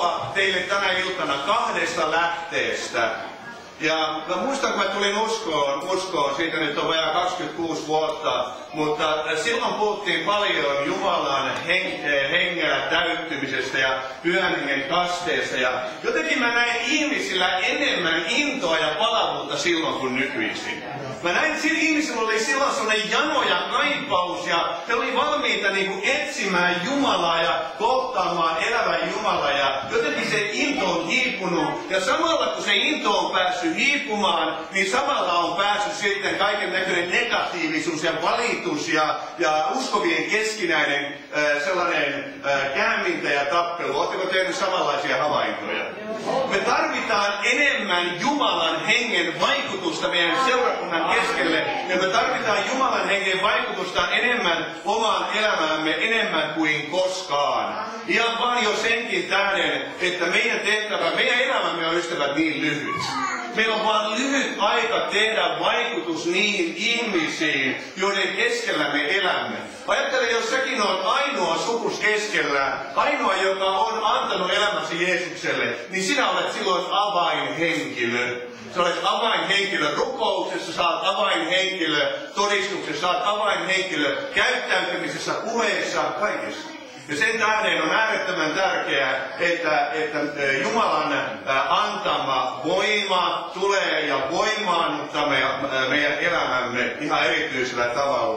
puhua teille tänä iltana 2 lähteestä. Ja mä muistan, kun mä tulin uskoon, siitä nyt on vajaa 26 vuotta, mutta silloin puhuttiin paljon Jumalan hengellä täyttymisestä ja pyhän hengen kasteesta. Ja jotenkin mä näin ihmisillä enemmän intoa ja palavuutta silloin kuin nykyisin. Mä näin, että ihmisillä oli silloin sellainen jano ja kaipaus ja he oli valmiita etsimään Jumalaa ja kohtaamaan elävän Jumalaa. Ja jotenkin se into on hiipunut. Ja samalla kun se into on päässyt hiipumaan, niin samalla on päässyt sitten kaiken näköinen negatiivisuus ja valitus ja uskovien keskinäinen sellainen käänmintä ja tappelu. Oletteko tehneet samanlaisia havaintoja? Me tarvitaan enemmän Jumalan hengen vaikutusta meidän seurakunnan keskelle. Ja me tarvitaan Jumalan hengen vaikutusta enemmän omaan elämäämme, enemmän kuin koskaan. Ihan vaan jo senkin tähden, että meidän tehtävä, meidän elämämme on ystävät niin lyhyt. Meillä on vaan lyhyt aika tehdä vaikutus niihin ihmisiin, joiden keskellä me elämme. Ajattele, jos säkin olet ainoa sukus keskellä, ainoa, joka on antanut elämäsi Jeesukselle, niin sinä olet silloin avainhenkilö. Sä olet avainhenkilö rukouksessa, sä olet avainhenkilö todistuksessa, sä olet avainhenkilö käyttäytymisessä, puheessa, kaikessa. Ja sen tähden on äärettömän tärkeää, että Jumalan antama voima tulee ja voimaannuttaa meidän elämämme ihan erityisellä tavalla.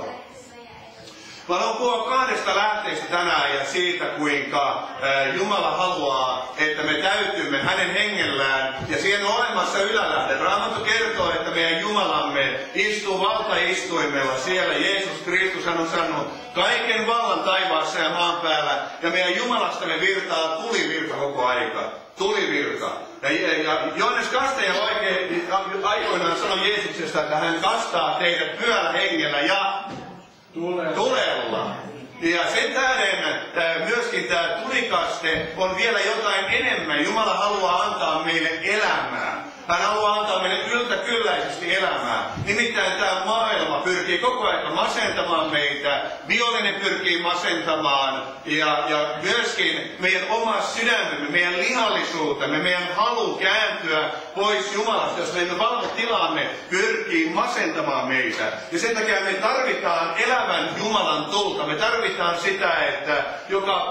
Mä haluan puhua 2 lähteestä tänään ja siitä, kuinka Jumala haluaa, että me täytymme hänen hengellään. Ja siihen on olemassa ylälähde. Raamattu kertoo, että meidän Jumalamme istuu valtaistuimella siellä. Jeesus Kristus hän on sanonut kaiken vallan taivaassa ja maan päällä. Ja meidän Jumalastamme virtaa tulivirta koko aika. Tulivirta. Ja Johannes Kastaja oikein aikoinaan sanoi Jeesuksesta, että hän kastaa teidät pyhällä hengellä ja tulella. Ja sen tähden myöskin tämä tulikaste on vielä jotain enemmän. Jumala haluaa antaa meille elämää. Hän haluaa antaa meille yltäkylläisesti elämää. Nimittäin tämä maailma pyrkii koko ajan masentamaan meitä. Vihollinen pyrkii masentamaan. Ja myöskin meidän oma sydämemme, meidän lihallisuutemme, meidän halu kääntyä pois Jumalasta, jos me emme valvo tilaamme, pyrkii masentamaan meitä. Ja sen takia me tarvitaan elävän Jumalan tulta. Me tarvitaan sitä, että joka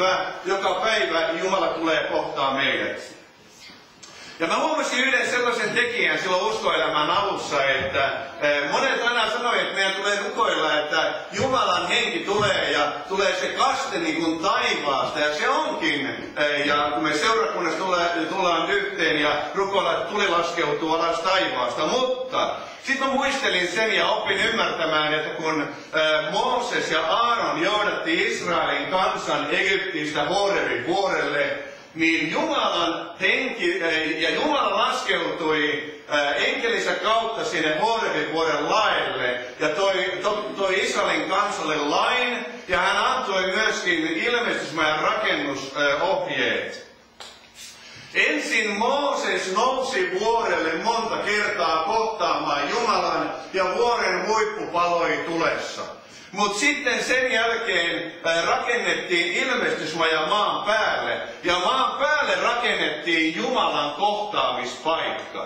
päivä Jumala tulee kohtaa meidät. Ja mä huomasin yhden sellaisen tekijän silloin uskoelämän alussa, että monet aina sanoi, että meidän tulee rukoilla, että Jumalan henki tulee ja tulee se kaste niin kuin taivaasta. Ja se onkin. Ja kun me seurakunnassa tullaan yhteen ja rukoillaan, että tuli laskeutuu alas taivaasta. Mutta sitten mä muistelin sen ja opin ymmärtämään, että kun Mooses ja Aaron johdatti Israelin kansan Egyptistä Horebin vuorelle, niin Jumalan henki ja Jumala laskeutui enkelinsä kautta sinne Horebin vuoren laelle ja toi Israelin kansalle lain ja hän antoi myöskin ilmestysmäen rakennusohjeet. Ensin Mooses nousi vuorelle monta kertaa kohtaamaan Jumalan ja vuoren huippu paloi tulessa. Mutta sitten sen jälkeen rakennettiin ilmestysmaja maan päälle ja maan päälle rakennettiin Jumalan kohtaamispaikka.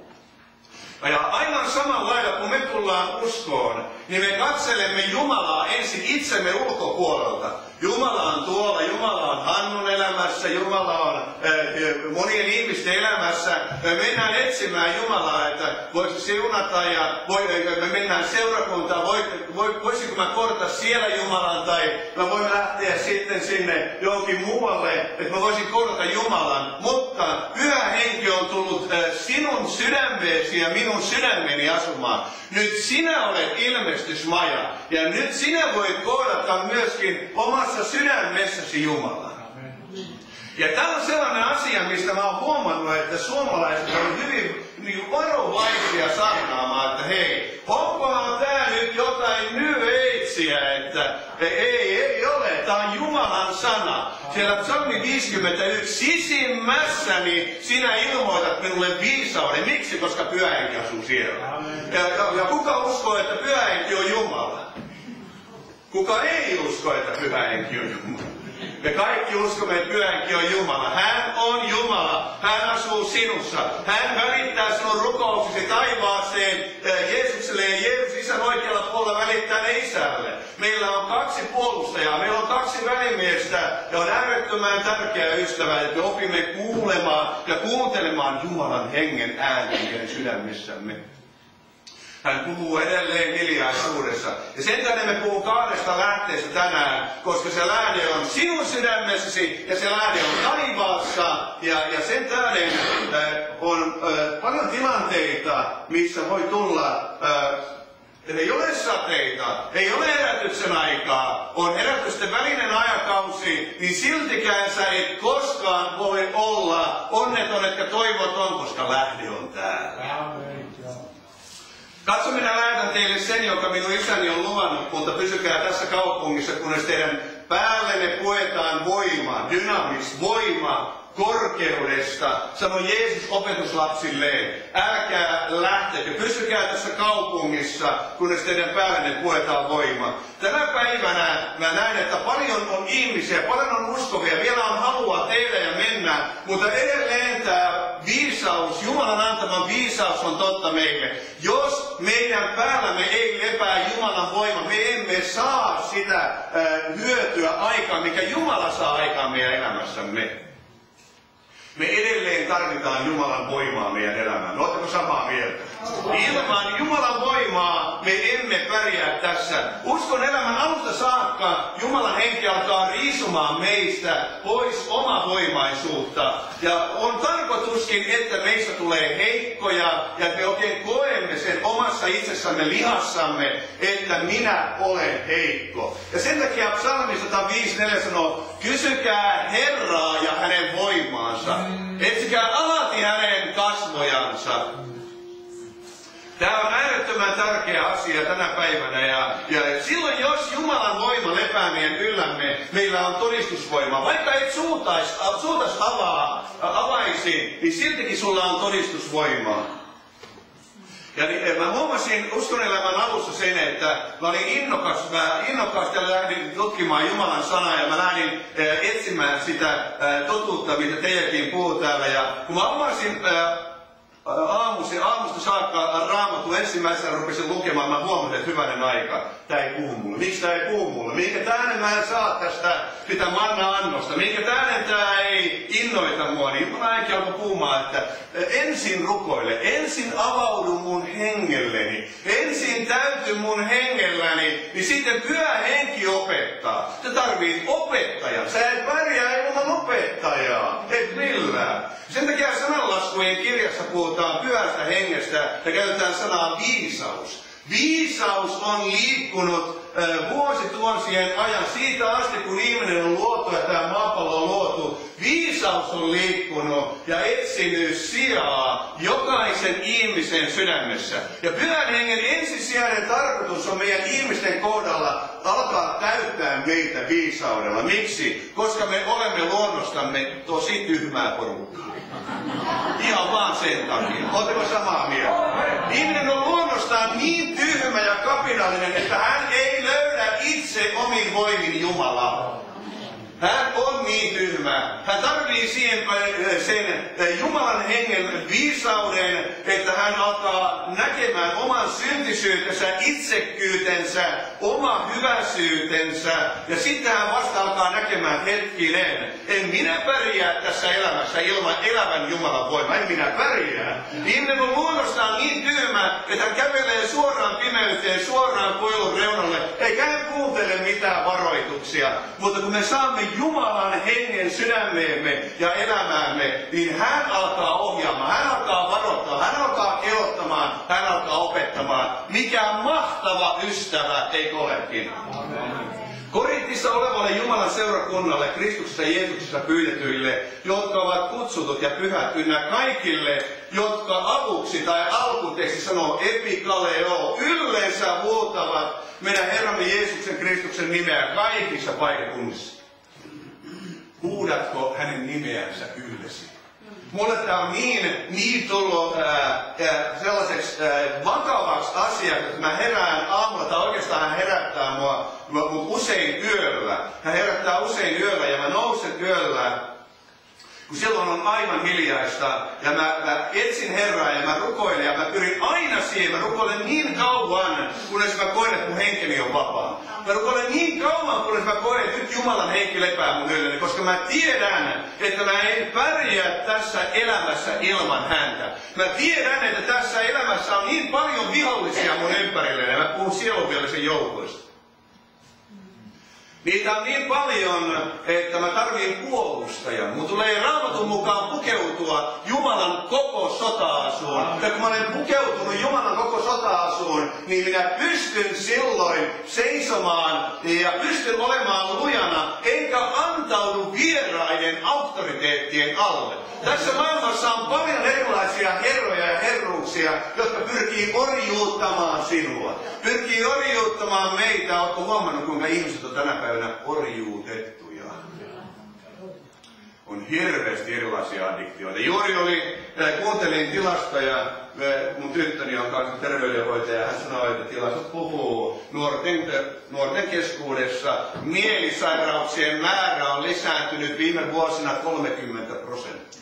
Ja aivan samalla lailla kun me tullaan uskoon, niin me katselemme Jumalaa ensin itsemme ulkopuolelta. Jumala on tuolla, Jumala on Hannun elämässä, Jumala on monien ihmisten elämässä. Me mennään etsimään Jumalaa, että voisi siunata ja me mennään seurakuntaan, voisinko mä kohdata siellä Jumalan tai mä voin lähteä sitten sinne johonkin muualle, että mä voisin kohdata Jumalan. Mutta Pyhä Henki on tullut sinun sydämeesi ja minun sydämeni asumaan. Nyt sinä olet ilmestysmaja ja nyt sinä voit kohdata myöskin omassa sydämessäsi Jumalaa. Ja tämä on sellainen asia, mistä mä oon huomannut, että suomalaiset on hyvin varovaisia saarnaamaan, että hei, onkohan tää nyt jotain New Agea, että ei ole, tää on Jumalan sana. Siellä Psalmi 51, sisimmässäni sinä ilmoitat minulle viisauden. Miksi? Koska Pyhä Henki asuu siellä. Ja kuka uskoo, että Pyhä Henki on Jumala? Kuka ei usko, että Pyhä Henki on Jumala? Me kaikki uskomme, että Pyhä Henki on Jumala. Hän on Jumala. Hän asuu sinussa. Hän välittää sinun rukouksesi taivaaseen Jeesukselle ja Jeesus Isän oikealla puolella välittää ne Isälle. Meillä on 2 puolustajaa, meillä on 2 välimiestä ja on äärettömän tärkeä ystävä, että me opimme kuulemaan ja kuuntelemaan Jumalan hengen ääntä meidän sydämissämme. Hän puhuu edelleen hiljaisuudessa. Ja sen tähden me puhuu 2 lähteestä tänään, koska se lähde on sinun sydämessäsi ja se lähde on taivaassa. Ja sen tähden on paljon tilanteita, missä voi tulla, ei ole sateita, ei ole herätyksen aikaa, on herätysten välinen ajakausi, niin siltikään sä et koskaan voi olla onneton, etkä toivoton, koska lähde on täällä. Katso, minä lähetän teille sen, jonka minun isäni on luvannut, mutta pysykää tässä kaupungissa, kunnes teidän päällenne puetaan voima, dynamis, voima korkeudesta. Sanoi Jeesus opetuslapsilleen, älkää lähtekö, pysykää tässä kaupungissa, kunnes teidän päällenne puetaan voima. Tänä päivänä mä näen, että paljon on ihmisiä, paljon on uskovia, vielä on halua tehdä ja mennä, mutta edelleen tämä viisaus, Jumalan antama viisaus on totta meille. Jos meidän päällämme ei lepää Jumalan voima, me emme saa sitä hyötyä aikaan, mikä Jumala saa aikaan meidän elämässämme. Me edelleen tarvitaan Jumalan voimaa meidän elämään. Oletteko samaa mieltä? Ilman Jumalan voimaa me emme pärjää tässä. Uskon elämän alusta saakka Jumalan henki alkaa riisumaan meistä pois omavoimaisuutta. Ja on tarkoituskin, että meistä tulee heikkoja ja me oikein koemme sen omassa itsessämme lihassamme, että minä olen heikko. Ja sen takia psalmi 105:4 sanoo, kysykää Herraa ja hänen voimaansa. Etsikää alati hänen kasvojansa. Tämä on äärettömän tärkeä asia tänä päivänä ja silloin jos Jumalan voima lepää meidän yllämme, meillä on todistusvoima. Vaikka et suutas avaisi, niin siltikin sulla on todistusvoimaa. Ja mä huomasin uskonelämän alussa sen, että mä olin innokkaasti ja lähdin tutkimaan Jumalan sanaa ja mä lähdin etsimään sitä totuutta, mitä teidänkin puhuu täällä. Ja kun mä avasin aamusta saakka Raamatun ensimmäisenä rupesin lukemaan, mä huomasin, että hyvänen aika, tää ei puhu mulle. Miksi tää ei puhu mulle? Minkä tähden mä en saa tästä sitä manna-annosta? Minkä tähden tää ei innoita mua? Niin Jumala äänkin alkoi puhumaan, että ensin rukoile, ensin avaudu mun hengelleni, ensin täyty mun hengelläni, niin sitten Pyhä Henki opettaa. Sä tarvit opettajan. Sä et pärjää ilman opettajaa. Et millään. Sen takia sananlaskujen kirjassa puhutaan Pyhästä Hengestä ja käytetään sanaa viisaus. Viisaus on liikkunut vuosituhansien ajan siitä asti, kun ihminen on luotu ja tämä maapallo on luotu. Viisaus on liikkunut ja etsinyt sijaa jokaisen ihmisen sydämessä. Ja Pyhän Hengen ensisijainen tarkoitus on meidän ihmisten kohdalla alkaa täyttää meitä viisaudella. Miksi? Koska me olemme luonnostamme tosi tyhmää porukkaa. Ihan vaan sen takia. Oletteko samaa mieltä? Ihminen on luonnostaan niin tyhmä ja kapinallinen, että hän ei löydä itse omin voimin Jumalaa. Hän on niin tyhmä. Hän tarvitsee siihen sen Jumalan hengen viisauden, että hän alkaa näkemään oman syntisyytensä, itsekkyytensä, oma hyväsyytensä. Ja sitten hän vasta alkaa näkemään hetkinen. En minä pärjää tässä elämässä ilman elävän Jumalan voimaa. En minä pärjää. Ihminen on luonnostaan niin tyhmä, että hän kävelee suoraan pimeyteen, suoraan kuilun reunalle, eikä hän kuuntele mitään varoituksia. Mutta kun me saamme Jumalan hengen sydämeemme ja elämäämme, niin hän alkaa ohjaamaan, hän alkaa varoittaa, hän alkaa kehottamaan, hän alkaa opettamaan. Mikä mahtava ystävä, eikö olekin? Korintissa olevalle Jumalan seurakunnalle, Kristuksessa Jeesuksessa pyydetyille, jotka ovat kutsutut ja pyhät ynnä kaikille, jotka avuksi tai alkuteksti sanoo epikaleo, yleensä huutavat meidän Herramme Jeesuksen Kristuksen nimeä kaikissa paikkakunnissa. Huudatko hänen nimeänsä yhdessä? Mulle tämä on niin tullut sellaiseksi vakavaksi asiaksi, että mä herään aamulla, tai oikeastaan hän herättää mua usein yöllä. Hän herättää usein yöllä ja mä nousen yöllä. Kun silloin on aivan hiljaista ja mä etsin Herraa ja mä rukoilen ja mä pyrin aina siihen. Mä rukoilen niin kauan, kunnes mä koen, että mun henkeni on vapaa. Mä rukoilen niin kauan, kunnes mä koen, että nyt Jumalan henki lepää mun ylleni, koska mä tiedän, että mä en pärjää tässä elämässä ilman häntä. Mä tiedän, että tässä elämässä on niin paljon vihollisia mun ympärillä ja mä puhun sielunvihollisen joukoista. Niitä on niin paljon, että mä tarviin puolustajan. Mun tulee Raamatun mukaan pukeutua Jumalan koko sota-asuun. Ja kun mä olen pukeutunut Jumalan koko sota-asuun, niin minä pystyn silloin seisomaan ja pystyn olemaan lujana, enkä antaudu vieraiden auktoriteettien alle. Tässä maailmassa on paljon erilaisia herroja ja herruuksia, jotka pyrkii orjuuttamaan sinua. Pyrkii orjuuttamaan meitä. Oletko huomannut, kuinka ihmiset on tänä päivänä orjuutettuja? On hirveästi erilaisia addiktioita. Juuri kuuntelin tilastoja. Mun tyttöni on kanssa terveydenhoitaja ja hän sanoi, että tilastot puhuu nuorten keskuudessa. Mielisairauksien määrä on lisääntynyt viime vuosina 30%.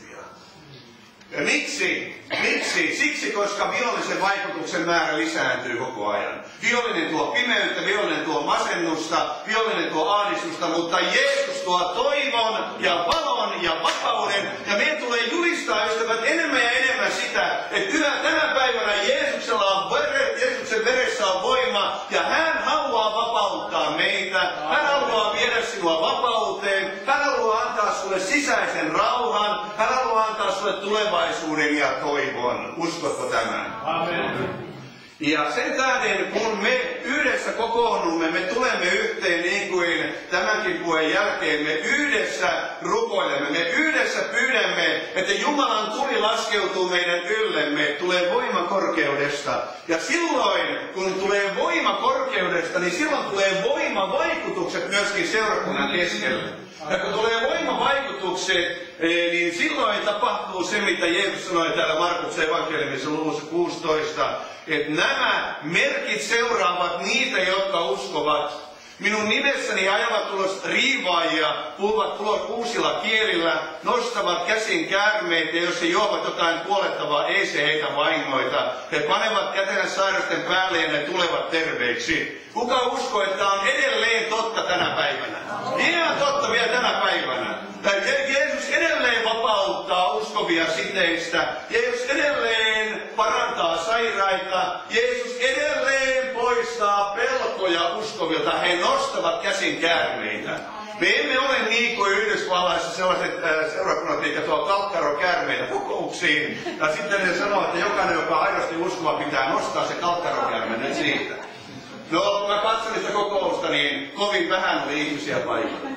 Ja miksi? Siksi, koska vihollisen vaikutuksen määrä lisääntyy koko ajan. Vihollinen tuo pimeyttä, vihollinen tuo masennusta, vihollinen tuo ahdistusta, mutta Jeesus tuo toivon ja valon ja vapauden. Ja meidän tulee julistaa, ystävät, enemmän ja enemmän sitä, että yhä tänä päivänä Jeesuksen veressä on voima ja hän haluaa vapauttaa meitä. Hän haluaa viedä sinua vapauteen. Hän haluaa antaa sulle sisäisen rauhan. Hän haluaa antaa sulle tulevaisuuden ja toivon. Uskotko tämän? Amen. Ja sen tähden, kun me yhdessä kokoonnumme, me tulemme yhteen niin kuin tämänkin puheen jälkeen, me yhdessä rukoilemme, me yhdessä pyydämme, että Jumalan tuli laskeutuu meidän yllemme, tulee voima korkeudesta. Ja silloin, kun tulee voima korkeudesta, niin silloin tulee voimavaikutukset myöskin seurakunnan keskelle. Ja kun tulee voimavaikutukset, niin silloin tapahtuu se, mitä Jeesus sanoi täällä Markuksen evankeliumissa luvussa 16, että nämä merkit seuraavat niitä, jotka uskovat. Minun nimessäni ajavat ulos riivaajia, puhuvat uusilla kielillä, nostavat käsin käärmeitä, ja jos he juovat jotain kuolettavaa, ei se heitä vahingoita. He panevat kätensä sairasten päälle ja ne tulevat terveiksi. Kuka uskoo, että on edelleen totta tänä päivänä? Ihan totta vielä tänä päivänä. Jeesus edelleen vapauttaa uskovia siteistä. Jeesus edelleen parantaa sairaita. Jeesus edelleen poistaa pelkoja uskovilta. He nostavat käsin käärmeitä. Me emme ole niin kuin Yhdysvalloissa sellaiset seurakunnat, jotka tuo kalkkarokäärmeitä kokouksiin. Ja sitten ne sanoo, että jokainen, joka aidosti uskova, pitää nostaa se kalkkarokäärme nyt siitä. No, kun mä katselin sitä kokousta, niin kovin vähän oli ihmisiä paikalla.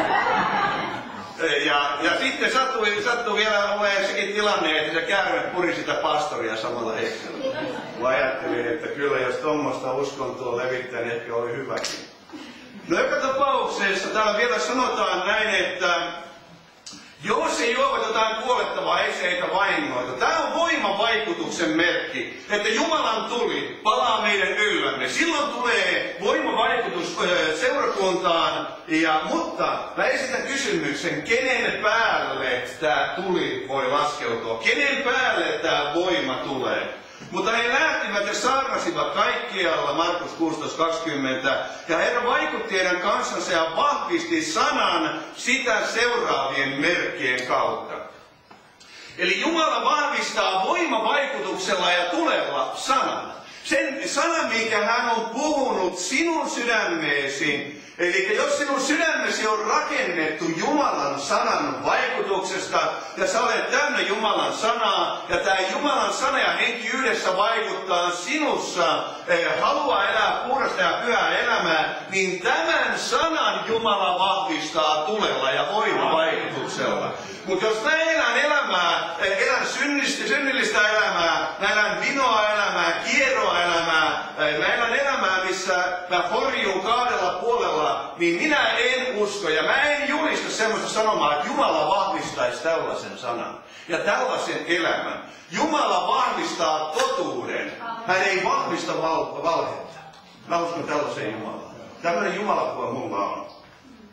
Ja sitten sattui vielä olemaan sekin tilanne, että se käärme puri sitä pastoria samalla hetkellä. Mä ajattelin, että kyllä jos tuommoista uskontoa levittää, niin ehkä oli hyväkin. No joka tapauksessa täällä vielä sanotaan näin, että jos ei juovat jotain kuolettavaa, ei se heitä vahingoita. Tämä on voimavaikutuksen merkki, että Jumalan tuli palaa meidän yllämme. Silloin tulee voimavaikutus seurakuntaan, mutta mä esitän kysymyksen, kenen päälle tämä tuli voi laskeutua? Kenen päälle tämä voima tulee? Mutta he lähtivät ja saarnasivat kaikkialla, Markus 16:20, ja Herra vaikutti heidän kanssansa ja vahvisti sanan sitä seuraavien merkkien kautta. Eli Jumala vahvistaa voimavaikutuksella ja tulella sanan. Sen sanan, minkä hän on puhunut sinun sydämeesi. Eli jos sinun sydämesi on rakennettu Jumalan sanan vaikutuksesta, ja sä olet täynnä Jumalan sanaa, ja tämä Jumalan sana ja henki yhdessä vaikuttaa sinussa, haluaa elää puhdasta ja pyhää elämää, niin tämän sanan Jumala vahvistaa tulella ja voimavaikutuksella. Mutta jos mä elän synnillistä elämää, mä elän vinoa elämää, kierroa elämää, mä elän elämää, missä mä horjun kahdella puolella, niin minä en usko ja mä en julista semmoista sanomaa, että Jumala vahvistaisi tällaisen sanan ja tällaisen elämän. Jumala vahvistaa totuuden. Hän ei vahvista valhetta. Mä uskon tällaisen Jumalaan. Tällainen Jumalapuhe mulla on.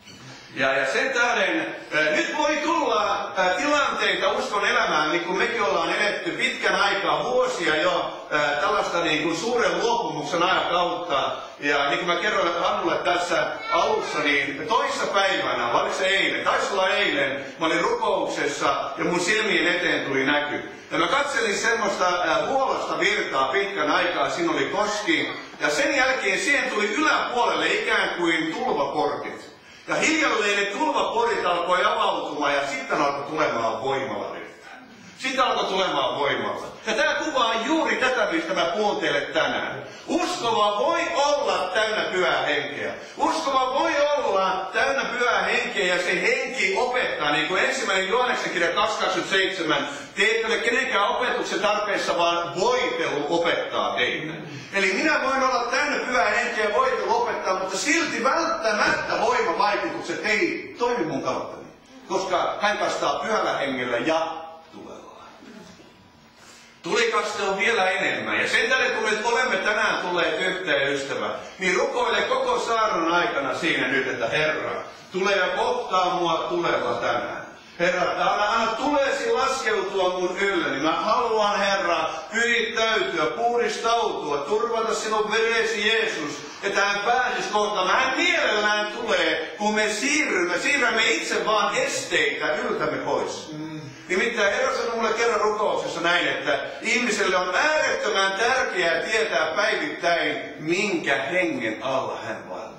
Ja sen tähden nyt voi tulla tilanteita uskon elämään, niin kuin mekin ollaan eletty pitkän aikaa, vuosia jo tällaista niin kuin suuren luopumuksen ajan kautta. Ja niin kuin mä kerroin Hannulle tässä alussa, niin toissapäivänä, vai oliko se eilen, taisi olla eilen, mä olin rukouksessa ja mun silmien eteen tuli näky. Ja mä katselin semmoista huolosta virtaa pitkän aikaa, siinä oli koski. Ja sen jälkeen siihen tuli yläpuolelle ikään kuin tulvaportit. Ja hiljalleen ne tulvaporit alkoi avautumaan ja sitten alkoi tulemaan voimalla virtaa. Sitten alkoi tulemaan voimalla. Ja tämä kuvaa juuri tätä, mistä mä puhun teille tänään. Uskova voi olla täynnä pyhää henkeä. Uskova voi olla täynnä pyhää henkeä ja se henki opettaa, niin kuin 1. Johanneksen kirja 2.27. Te ette ole kenenkään opetuksen tarpeessa, vaan voitelu opettaa teitä. Eli minä voin olla täynnä pyhää henkeä ja voitelu opettaa, mutta silti välttämättä voimavaikutukset ei toimi mun kauttani. Koska hän kastaa pyhällä hengellä ja tulella. Tulikaste on vielä enemmän. Ja sen tähden, kun me olemme tänään tulleet yhteen, ystävä, niin rukoile koko saarnan aikana siinä nyt, että Herra, tule ja kohtaa mua tuleva tänään. Herra, anna tulesi laskeutua mun ylleni. Mä haluan, Herra, pyhittäytyä, puhdistautua, turvata sinun veresi Jeesus, että hän pääsisi kohtaan. Hän mielellään tulee, kun me siirrämme itse vaan esteitä yltämme pois. Nimittäin Herra sanoi mulle kerran rukouksessa näin, että ihmiselle on äärettömän tärkeää tietää päivittäin, minkä hengen alla hän vaeltaa.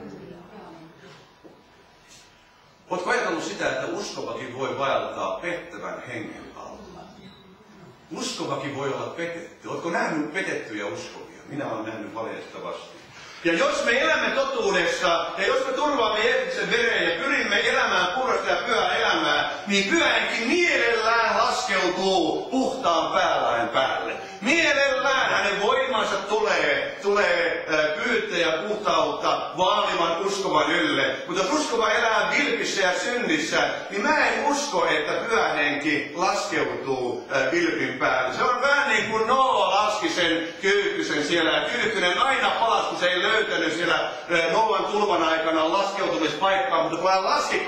Oletko ajatellut sitä, että uskovakin voi vaeltaa pettävän hengen alla? Uskovakin voi olla petetty. Oletko nähnyt petettyjä uskovia? Minä olen nähnyt valitettavasti. Ja jos me elämme totuudessa, ja jos me turvaamme Jeesuksen veren ja pyrimme elämään puhdasta ja pyhää elämää, niin pyhä henki mielellään laskeutuu puhtaan päälain päälle. Mielellään hänen voimansa tulee pyyttä ja puhtautta vaalivan uskovan ylle. Mutta jos uskova elää vilpissä ja synnissä, niin mä en usko, että pyhä henki laskeutuu vilpin päälle. Se on vähän niin kuin Noa laski sen kyykkysen siellä, ja kyykkynen aina palasi, kun se ei löytänyt siellä Noan tulvan aikana laskeutumispaikkaa, mutta kun hän laski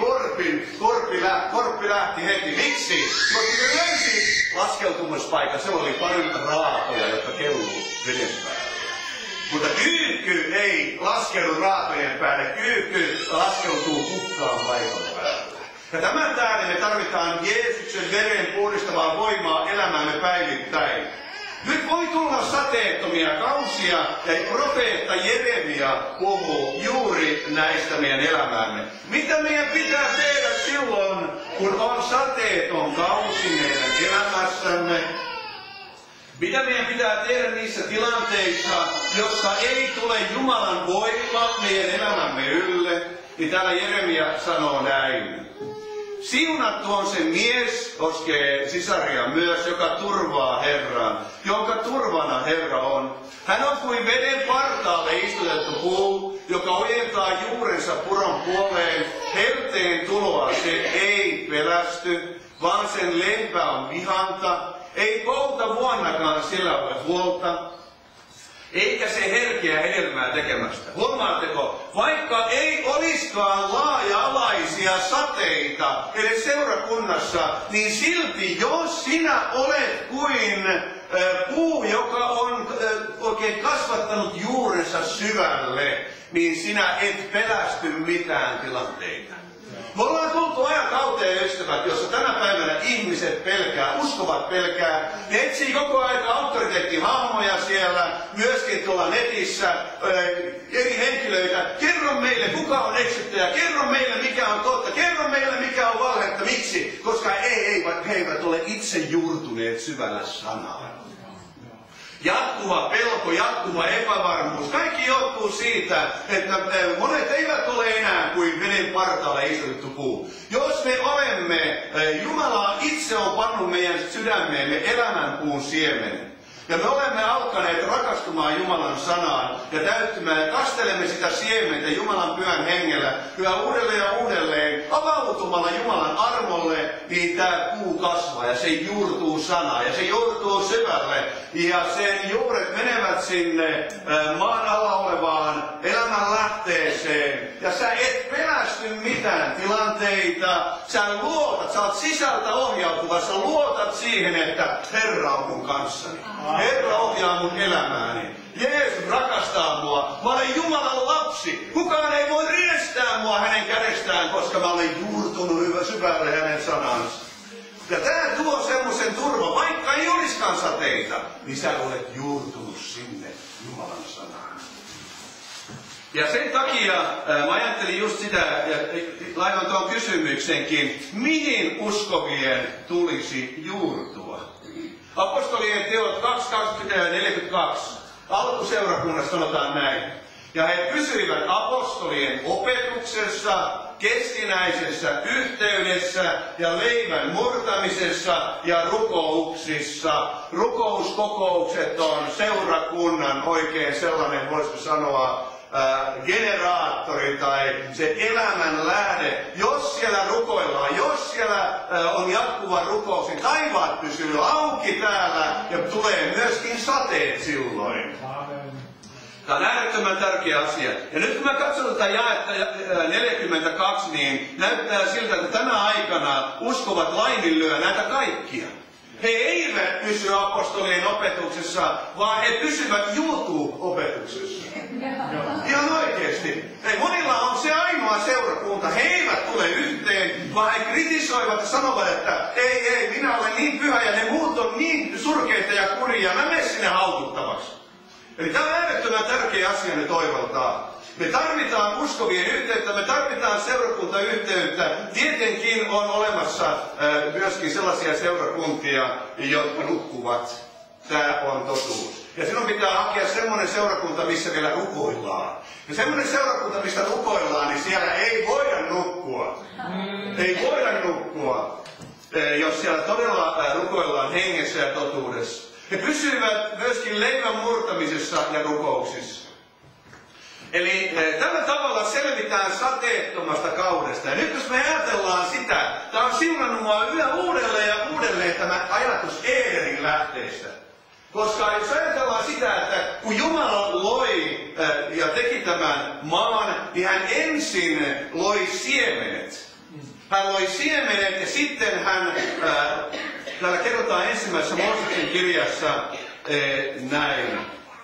korppi lähti heti. Miksi? Koska se löysi laskeutumispaikan, se oli paljon raatoja, jotka kelluu veden päälle. Mutta kyykky ei laskeudu raatojen päälle, kyykky laskeutuu puhtaan paikan päälle. Ja tämän tähden me tarvitaan Jeesuksen veren puhdistavaa voimaa elämäämme päivittäin. Nyt voi tulla sateettomia kausia ja profeetta Jeremia puhuu juuri näistä meidän elämäämme. Mitä meidän pitää tehdä silloin, kun on sateeton kausi meidän elämässämme? Mitä meidän pitää tehdä niissä tilanteissa, jossa ei tule Jumalan voima meidän elämämme ylle? Niin täällä Jeremia sanoo näin. Siunattu on se mies, koskee sisaria myös, joka turvaa Herran, jonka turvana Herra on. Hän on kuin veden partaalle istutettu puu, joka ojentaa juurensa puron puoleen. Helteen tuloa se ei pelästy, vaan sen lempä on vihanta. Ei pouta vuonnakaan sillä ole huolta, eikä se herkeä hedelmää tekemästä. Huomaatteko, vaikka ei olisikaan laaja-alaisia sateita edes seurakunnassa, niin silti jos sinä olet kuin puu, joka on oikein kasvattanut juurensa syvälle, niin sinä et pelästy mitään tilanteita. Me ollaan tultu ajakauteen, ystävät, jossa tänä päivänä ihmiset pelkää, uskovat pelkää. Ne etsii koko ajan auktoriteettihahmoja siellä, myöskin tuolla netissä, eri henkilöitä. Kerro meille, kuka on eksyttäjä, kerro meille, mikä on totta, kerro meille, mikä on valhetta. Miksi? Koska he eivät ole itse juurtuneet syvällä sanaan. Jatkuva pelko, jatkuva epävarmuus, kaikki johtuu siitä, että monet eivät ole enää kuin veden partaalle istutettu puu. Jos me olemme, Jumala itse on pannut meidän sydämeemme elämänpuun siemenen. Ja me olemme alkaneet rakastumaan Jumalan sanaan ja täyttymään ja kastelemme sitä siementä Jumalan pyhän hengellä yhä uudelleen ja uudelleen. Avautumalla Jumalan armolle, niin tämä puu kasvaa ja se juurtuu sanaan ja se juurtuu syvälle. Ja sen juuret menevät sinne maan alla olevaan elämän lähteeseen. Ja sä et pelästy mitään tilanteita. Sä luotat, sä oot sisältä ohjautuva, sä luotat siihen, että Herra on mun kanssani. Herra ohjaa mun elämääni. Jeesus rakastaa mua. Mä olen Jumalan lapsi. Kukaan ei voi riestää mua hänen kädestään, koska mä olen juurtunut hyvä syvälle hänen sanansa. Ja tää tuo semmoisen turvan, vaikka ei olisikaan sateita, niin sä olet juurtunut sinne Jumalan sanaan. Ja sen takia mä ajattelin just sitä, ja laitan tuon kysymyksenkin, mihin uskovien tulisi juurtua? Apostolien teot 2.42. Alkuseurakunnassa sanotaan näin. Ja he pysyivät apostolien opetuksessa, keskinäisessä yhteydessä ja leivän murtamisessa ja rukouksissa. Rukouskokoukset on seurakunnan oikein sellainen, voisiko sanoa, generaattori tai se elämän lähde. Jos siellä rukoillaan, jos siellä on jatkuva rukous, niin taivaat pysyy auki täällä ja tulee myöskin sateet silloin. Tämä on äärettömän tärkeä asia. Ja nyt kun mä katson tätä jaetta 42, niin näyttää siltä, että tänä aikana uskovat laiminlyö näitä kaikkia. He eivät pysy apostolien opetuksessa, vaan he pysyvät YouTube-opetuksessa. Ihan oikeesti. Monilla on se ainoa seurakunta. He eivät tule yhteen, vaan he kritisoivat ja sanovat, että ei, minä olen niin pyhä ja ne muut on niin surkeita ja kurjia. Mä menen sinne haukuttavaksi. Eli tämä on äärettömän tärkeä asia nyt oivaltaa. Me tarvitaan uskovien yhteyttä, me tarvitaan seurakuntayhteyttä. Tietenkin on olemassa myöskin sellaisia seurakuntia, jotka nukkuvat. Tämä on totuus. Ja sinun pitää hakea semmoinen seurakunta, missä vielä rukoillaan. Ja semmoinen seurakunta, mistä rukoillaan, niin siellä ei voida nukkua. Ei voida nukkua, jos siellä todella rukoillaan hengessä ja totuudessa. He pysyvät myöskin leivän murtamisessa ja rukouksissa. Eli tällä tavalla selvitään sateettomasta kaudesta. Ja nyt jos me ajatellaan sitä, tämä on siunannut mua yhä uudelleen ja uudelleen tämä ajatus Edenin lähteestä. Koska jos ajatellaan sitä, että kun Jumala loi ja teki tämän maan, niin hän ensin loi siemenet. Hän loi siemenet ja sitten hän, täällä kerrotaan ensimmäisessä Mooseksen kirjassa näin.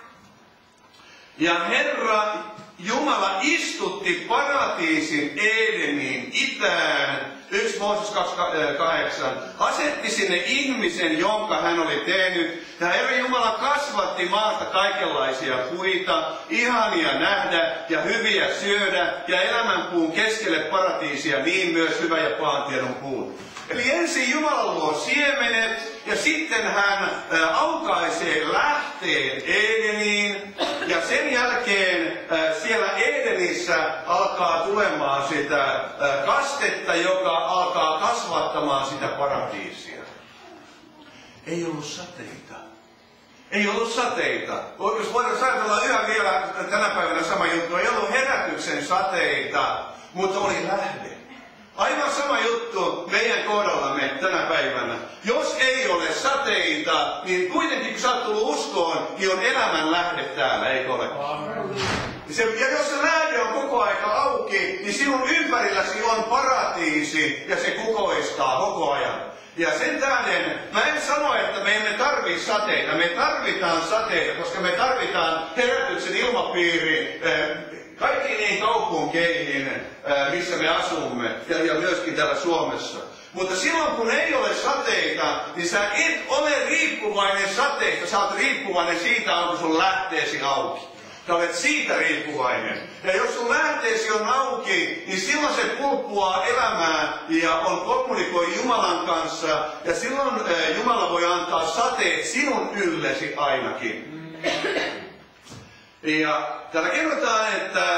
Ja Herra Jumala istutti paratiisin Edeniin itään, 1 Mooses 2.8, asetti sinne ihmisen, jonka hän oli tehnyt. Ja Herra Jumala kasvatti maasta kaikenlaisia puita, ihania nähdä ja hyviä syödä, ja elämänpuun keskelle paratiisia, niin myös hyvä ja pahan tiedon puun. Eli ensin Jumala luo siemenet, ja sitten hän aukaisee lähteen Edeniin, ja sen jälkeen siellä Edenissä alkaa tulemaan sitä kastetta, joka alkaa kasvattamaan sitä paratiisia. Ei ollut sateita. Ei ollut sateita. Jos voidaan ajatella yhä vielä tänä päivänä sama juttu, ei ollut herätyksen sateita, mutta oli lähde. Aivan sama juttu meidän kohdallamme tänä päivänä. Jos ei ole sateita, niin kuitenkin kun sä oot tullut uskoon, niin on elämän lähde täällä, eikö ole? Ja jos se lähde on koko aika auki, niin sinun ympärilläsi on paratiisi ja se kukoistaa koko ajan. Ja sen tähden mä en sano, että me emme tarvitse sateita. Me tarvitaan sateita, koska me tarvitaan herätyksen ilmapiiri kaikkiin niihin kaupunkeihin, missä me asumme, ja myöskin täällä Suomessa. Mutta silloin kun ei ole sateita, niin sä et ole riippuvainen sateista, sä oot riippuvainen siitä, onko sun lähteesi auki. Sä olet siitä riippuvainen. Ja jos sun lähteesi on auki, niin silloin se pulppuaa elämään ja on kommunikoi Jumalan kanssa. Ja silloin Jumala voi antaa sateet sinun yllesi ainakin. Ja täällä kerrotaan, että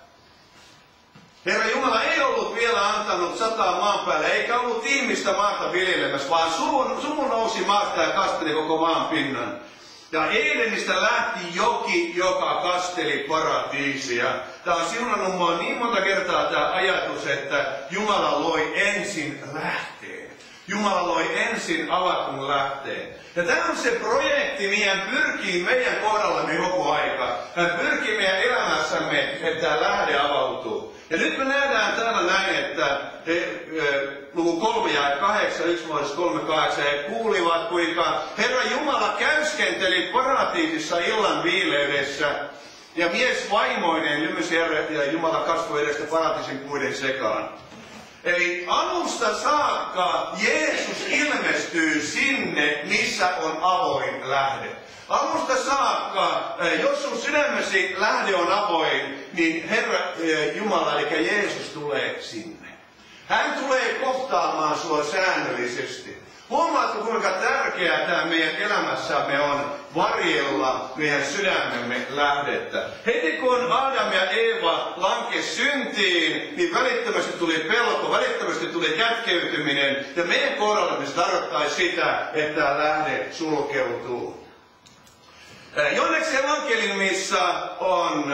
Herra Jumala ei ollut vielä antanut sataa maan päälle, eikä ollut ihmistä maata viljelemässä, vaan sumu nousi maasta ja kasteli koko maan pinnan. Ja Edenistä lähti joki, joka kasteli paratiisia. Tämä on siunannut mua niin monta kertaa tämä ajatus, että Jumala loi ensin lähteen. Jumala loi ensin avatun lähteen. Ja tämä on se projekti, mihin pyrkii meidän kohdallamme koko aika. Hän pyrkii meidän elämässämme, että tämä lähde avautuu. Ja nyt me nähdään täällä näin, että luku 3 ja 8, 1 3:8, he kuulivat, kuinka Herra Jumala käyskenteli paratiisissa illan viileydessä. Ja mies vaimoinen lymysi ja Jumala kasvoi edestä paratiisin puiden sekaan. Eli alusta saakka Jeesus ilmestyy sinne, missä on avoin lähde. Alusta saakka, jos sun sydämesi lähde on avoin, niin Herra Jumala, eli Jeesus tulee sinne. Hän tulee kohtaamaan sua säännöllisesti. Huomaatko, kuinka tärkeää tämä meidän elämässämme on varjella meidän sydämemme lähdettä. Heti kun Adam ja Eeva lankesi syntiin, niin välittömästi tuli pelko, välittömästi tuli kätkeytyminen. Ja meidän kohdalla se tarkoittaisi sitä, että tämä lähde sulkeutuu. Johanneksen evankeliumissa on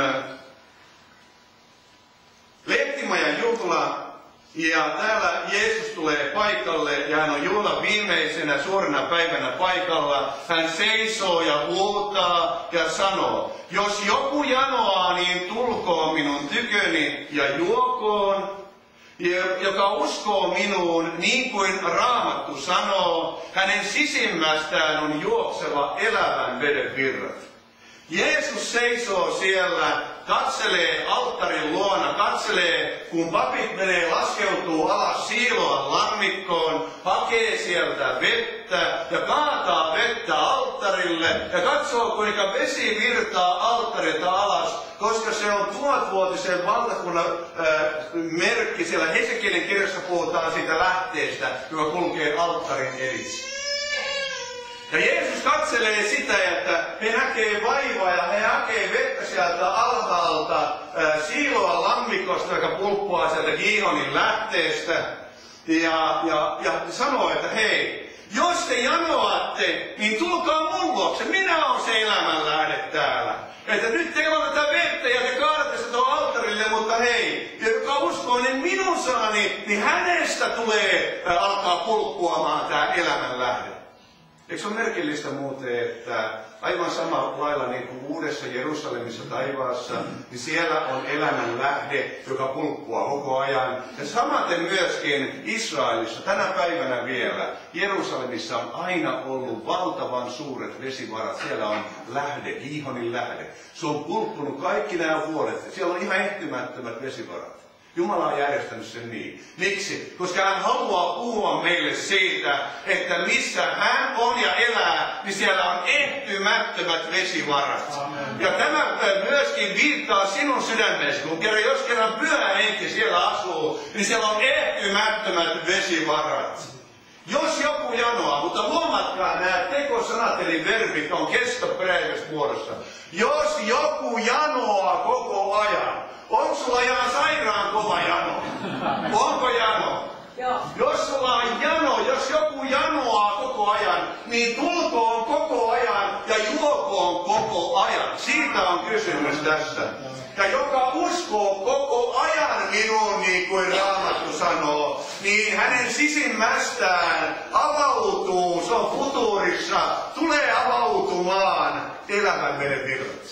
lehtimajan juhla. Ja täällä Jeesus tulee paikalle ja hän on juhlan viimeisenä suurena päivänä paikalla. Hän seisoo ja huutaa ja sanoo, jos joku janoaa, niin tulkoon minun tyköni ja juokoon. Joka uskoo minuun, niin kuin Raamattu sanoo, hänen sisimmästään on juokseva elävän veden virrat. Jeesus seisoo siellä, katselee alttarin luona, katselee, kun papit laskeutuu alas Siiloan lammikkoon, hakee sieltä vettä ja kaataa vettä alttarille ja katsoo, kuinka vesi virtaa alttarilta alas, koska se on 1000-vuotisen valtakunnan merkki. Siellä Hesekielin kirjassa puhutaan siitä lähteestä, joka kulkee alttarin edessä. Ja Jeesus katselee sitä, että he näkee vaivaa ja he hakee vettä sieltä alhaalta Siiloan lammikosta, joka pulppuaa sieltä Gihonin lähteestä. Ja sanoo, että hei, jos te janoatte, niin tulkaa mun luokse. Minä olen se elämän lähde täällä. Että nyt teillä on tätä vettä ja te kaadatte sitä tuon alttarille, mutta hei, joka uskoo niin minun sanani, niin hänestä tulee alkaa pulppuamaan tämä elämän lähde. Eikö se ole merkillistä muuten, että aivan samalla lailla niin kuin Uudessa Jerusalemissa taivaassa, niin siellä on elämän lähde, joka pulppuaa koko ajan. Ja samaten myöskin Israelissa tänä päivänä vielä, Jerusalemissa on aina ollut valtavan suuret vesivarat. Siellä on lähde, Gihonin lähde. Se on pulppunut kaikki nämä vuodet. Siellä on ihan ehtymättömät vesivarat. Jumala on järjestänyt sen niin. Miksi? Koska hän haluaa puhua meille siitä, että missä hän on ja elää, niin siellä on ehtymättömät vesivarat. Amen. Ja tämä myöskin viittaa sinun sydämeesi. Jos kerran Pyhä Henki siellä asuu, niin siellä on ehtymättömät vesivarat. Jos joku janoaa, mutta huomatkaa nämä tekosanat eli verbit on kestoperäisessä muodossa. Jos joku janoaa koko ajan, onko sulla ihan sairaan kova jano? Onko jano? Joo. Jos sulla on jano, jos joku janoaa koko ajan, niin tulkoon koko ajan ja juokoon koko ajan. Siitä on kysymys tässä. Ja joka uskoo koko ajan minuun, niin kuin Raamattu sanoo, niin hänen sisimmästään avautuu, se on futuurissa, tulee avautumaan elämän veden virrat.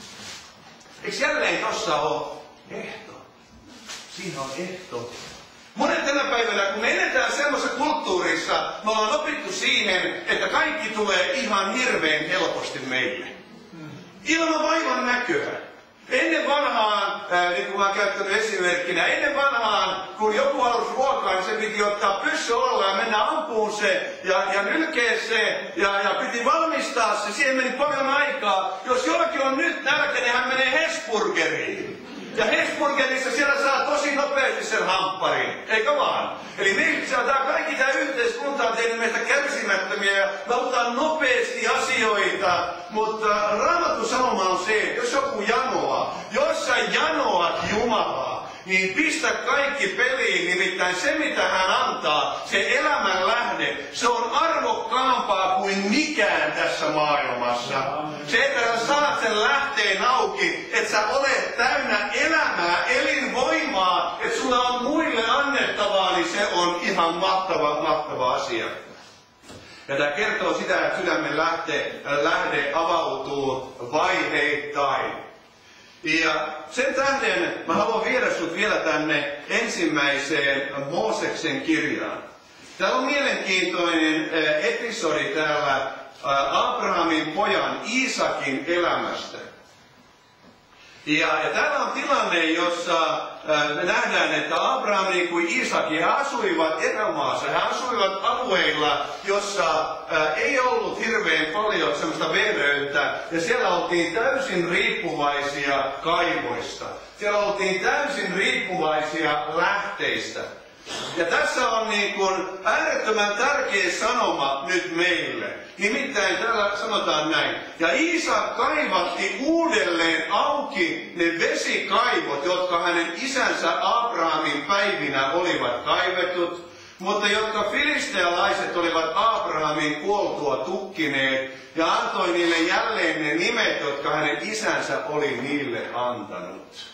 Eikö jälleen tossa ole ehto? Siinä on ehto. Monet tänä päivänä, kun me eletään semmoisessa kulttuurissa, me ollaan opittu siihen, että kaikki tulee ihan hirveän helposti meille. Ilman vaivan näköä. Ennen vanhaan, niin kuin mä oon käyttänyt esimerkkinä, ennen vanhaan, kun joku halusi ruokaa, niin se piti ottaa pyssy olla ja mennä ampuun se ja nylkeä se ja piti valmistaa se. Siihen meni paljon aikaa. Jos jollakin on nyt nälkä, niin hän menee Hesburgeriin. Ja Hesburgerissa siellä saa tosi nopeasti sen hampparin, eikö vaan? Eli kaikki tämä yhteiskunta on tehnyt meistä kärsimättömiä ja me halutaan nopeasti asioita. Mutta Raamatun sanoma on se, että jos joku janoaa, jos sä janoat Jumalaa, niin pistä kaikki peliin, nimittäin se mitä hän antaa, se elämän lähde, se on arvokkaampaa kuin kuin mikään tässä maailmassa. Se, että sä saat sen lähteen auki, että sä olet täynnä elämää, elinvoimaa, että sulla on muille annettavaa, niin se on ihan mahtava asia. Ja tämä kertoo sitä, että sydämen lähde avautuu vaiheittain. Ja sen tähden mä haluan viedä sut vielä tänne ensimmäiseen Mooseksen kirjaan. Täällä on mielenkiintoinen episodi täällä Abrahamin pojan Iisakin elämästä. Ja täällä on tilanne, jossa me nähdään, että Abraham niin kuin Iisakin, he asuivat erämaassa, he asuivat alueilla, jossa ei ollut hirveän paljon semmoista vereyttä, ja siellä oltiin täysin riippuvaisia kaivoista. Siellä oltiin täysin riippuvaisia lähteistä. Ja tässä on niin kuin äärettömän tärkeä sanoma nyt meille. Nimittäin täällä sanotaan näin. Ja Iisak kaivatti uudelleen auki ne vesikaivot, jotka hänen isänsä Abrahamin päivinä olivat kaivetut, mutta jotka filistealaiset olivat Abrahamin kuoltua tukkineet, ja antoi niille jälleen ne nimet, jotka hänen isänsä oli niille antanut.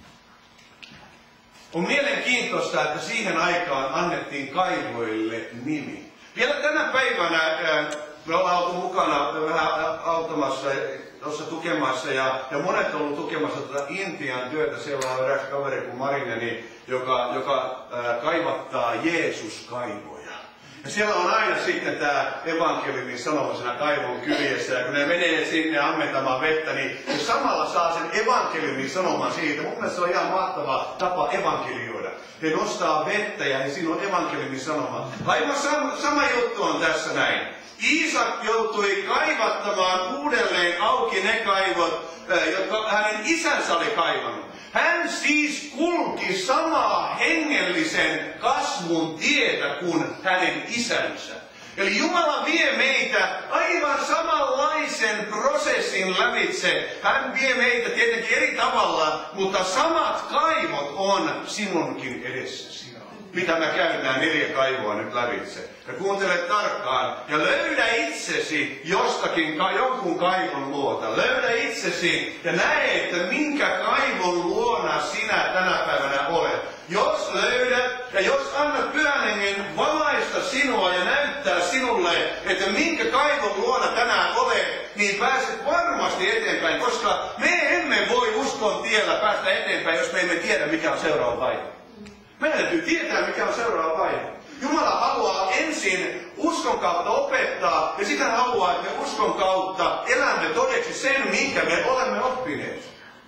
On mielenkiintoista, että siihen aikaan annettiin kaivoille nimi. Vielä tänä päivänä me ollaan oltu mukana vähän auttamassa, tuossa tukemassa, ja monet on ollut tukemassa tätä Intian työtä. Siellä on eräs kaveri kuin Marineni, joka kaivattaa Jeesus-kaivoja. Ja siellä on aina sitten tämä evankeliumin sanoma siinä kaivon kyljessä, ja kun ne menee sinne ammentamaan vettä, niin samalla saa sen evankeliumin sanoman siitä. Mun mielestä se on ihan mahtava tapa evankelioida. He nostaa vettä ja siinä on evankeliumin sanoma. Aivan sama juttu on tässä näin. Iisak joutui kaivattamaan uudelleen auki ne kaivot, jotka hänen isänsä oli kaivannut. Hän siis kulki samaa hengellisen kasvun tietä kuin hänen isänsä. Eli Jumala vie meitä aivan samanlaisen prosessin lävitse. Hän vie meitä tietenkin eri tavalla, mutta samat kaivot on sinunkin edessäsi. Mitä mä käyn nämä 4 kaivoa nyt lävitse. Ja kuuntele tarkkaan ja löydä itsesi jonkun kaivon luota. Löydä itsesi ja näe, että minkä kaivon luona sinä tänä päivänä olet. Jos löydät ja jos annat Pyhän Hengen valaista sinua ja näyttää sinulle, että minkä kaivon luona tänään olet, niin pääset varmasti eteenpäin, koska me emme voi uskon tiellä päästä eteenpäin, jos me emme tiedä, mikä on seuraava vaihe. Meidän täytyy tietää, mikä on seuraava vaihe. Jumala haluaa ensin uskon kautta opettaa, ja sitä haluaa, että me uskon kautta elämme todeksi sen, minkä me olemme oppineet.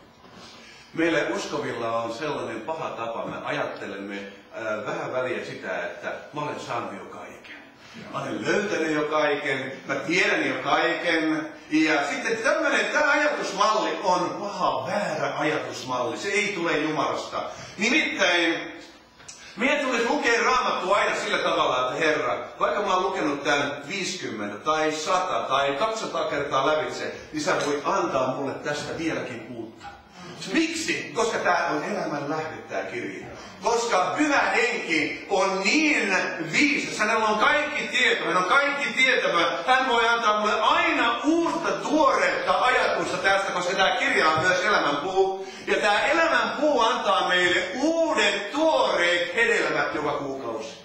Meille uskovilla on sellainen paha tapa, me ajattelemme vähän väliä sitä, että mä olen saanut jo kaiken. Mä olen löytänyt jo kaiken, mä tiedän jo kaiken. Ja sitten tämä ajatusmalli on paha, väärä ajatusmalli. Se ei tule Jumalasta. Nimittäin meidän tulisi lukea Raamattua aina sillä tavalla, että Herra, vaikka mä oon lukenut tämän 50 tai 100 tai 200 kertaa lävitse, niin sä voit antaa mulle tästä vieläkin uutta. Miksi? Koska tämä on elämän lähde, tämä kirja. Koska Pyhä Henki on niin viisas, hänellä on kaikki tieto, hän on kaikki tietävä. Hän voi antaa mulle aina uutta tuoretta ajatusta tästä, koska tämä kirja on myös elämänpuu. Ja tämä elämänpuu antaa meille uudet tuoreet hedelmät joka kuukausi.